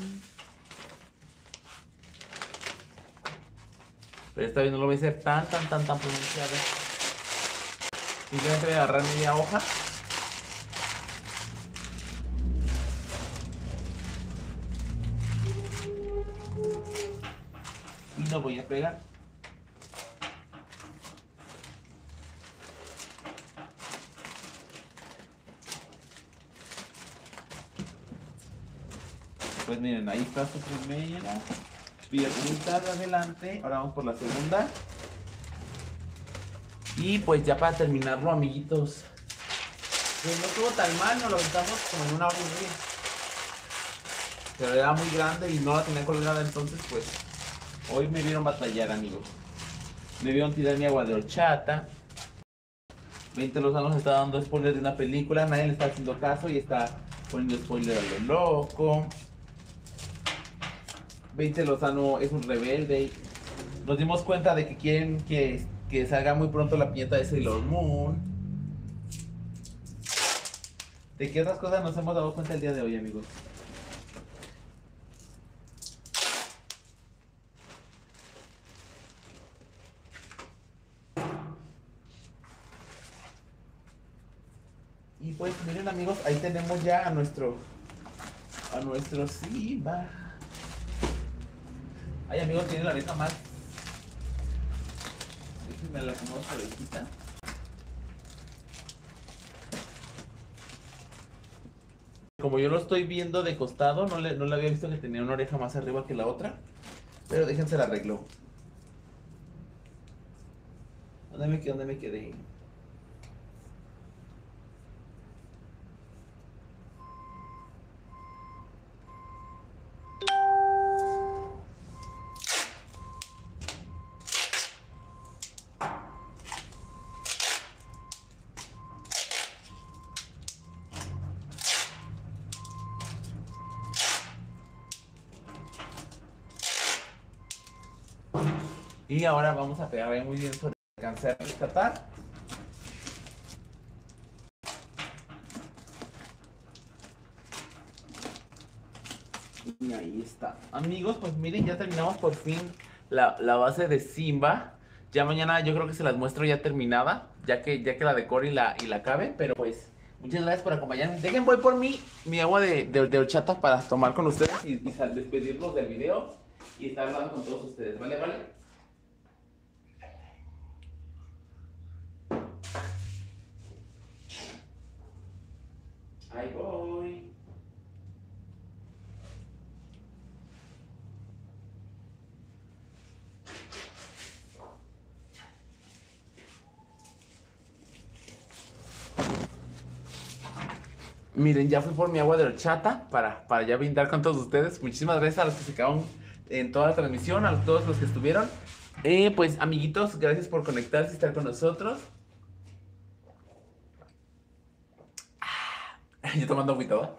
Pero esta vez no lo voy a hacer tan, tan, tan, tan pronunciado. Simplemente voy a agarrar media hoja. Y lo voy a pegar. Pues miren, ahí está su primera piernita de adelante. Ahora vamos por la segunda. Y pues ya para terminarlo, amiguitos, pues no estuvo tan mal, nos lo aventamos como en una hora y media. Pero era muy grande y no la tenía colgada, entonces pues hoy me vieron batallar, amigos. Me vieron tirar mi agua de horchata. veinte Lozano se está dando spoiler de una película, nadie le está haciendo caso y está poniendo spoiler a lo loco. veinte Lozano es un rebelde. Nos dimos cuenta de que quieren que, que salga muy pronto la piñata de Sailor Moon. ¿De qué otras cosas nos hemos dado cuenta el día de hoy, amigos? Y pues miren, amigos, ahí tenemos ya a nuestro a nuestro Simba. Ay, amigos, tiene la oreja más. Déjenme la acomodo su orejita. Como yo lo estoy viendo de costado, no le, no le había visto que tenía una oreja más arriba que la otra. Pero déjense la arreglo. ¿Dónde me quedé? ¿Dónde me quedé? Y ahora vamos a pegar ahí muy bien sobre alcanzar a rescatar. Y ahí está. Amigos, pues miren, ya terminamos por fin la, la base de Simba. Ya mañana yo creo que se las muestro ya terminada, ya que, ya que la decore y la, y la acabe. Pero pues, muchas gracias por acompañarme. Dejen, voy por mi, mi agua de, de, de horchata para tomar con ustedes y, y sal- despedirlos del video y estar hablando con todos ustedes. ¿Vale? ¿Vale? Ahí voy. Miren, ya fui por mi agua de horchata para, para ya brindar con todos ustedes. Muchísimas gracias a los que se quedaron en toda la transmisión, a todos los que estuvieron. Eh, pues, amiguitos, gracias por conectarse y estar con nosotros. Yo tomando agüita, ¿va?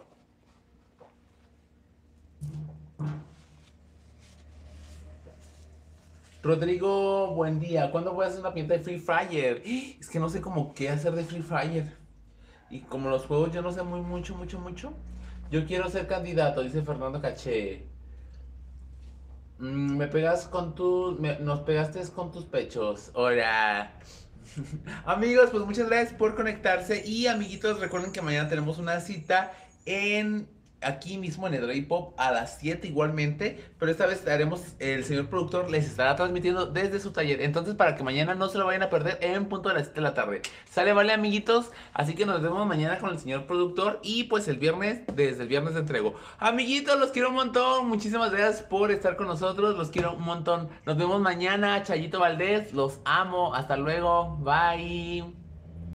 Rodrigo, buen día. ¿Cuándo voy a hacer una pinta de Free Fire? Es que no sé cómo qué hacer de Free Fire. Y como los juegos yo no sé muy mucho, mucho, mucho. Yo quiero ser candidato, dice Fernando Caché. Mm, me pegas con tus... me- nos pegaste con tus pechos. Hola. Amigos, pues muchas gracias por conectarse. Y amiguitos, recuerden que mañana tenemos una cita en... aquí mismo en el Pop a las siete igualmente. Pero esta vez haremos... el señor productor les estará transmitiendo desde su taller. Entonces para que mañana no se lo vayan a perder en punto de las siete de la tarde. Sale, vale, amiguitos. Así que nos vemos mañana con el señor productor. Y pues el viernes, desde el viernes de entrego. Amiguitos, los quiero un montón. Muchísimas gracias por estar con nosotros. Los quiero un montón. Nos vemos mañana. Chayito Valdés, los amo. Hasta luego. Bye.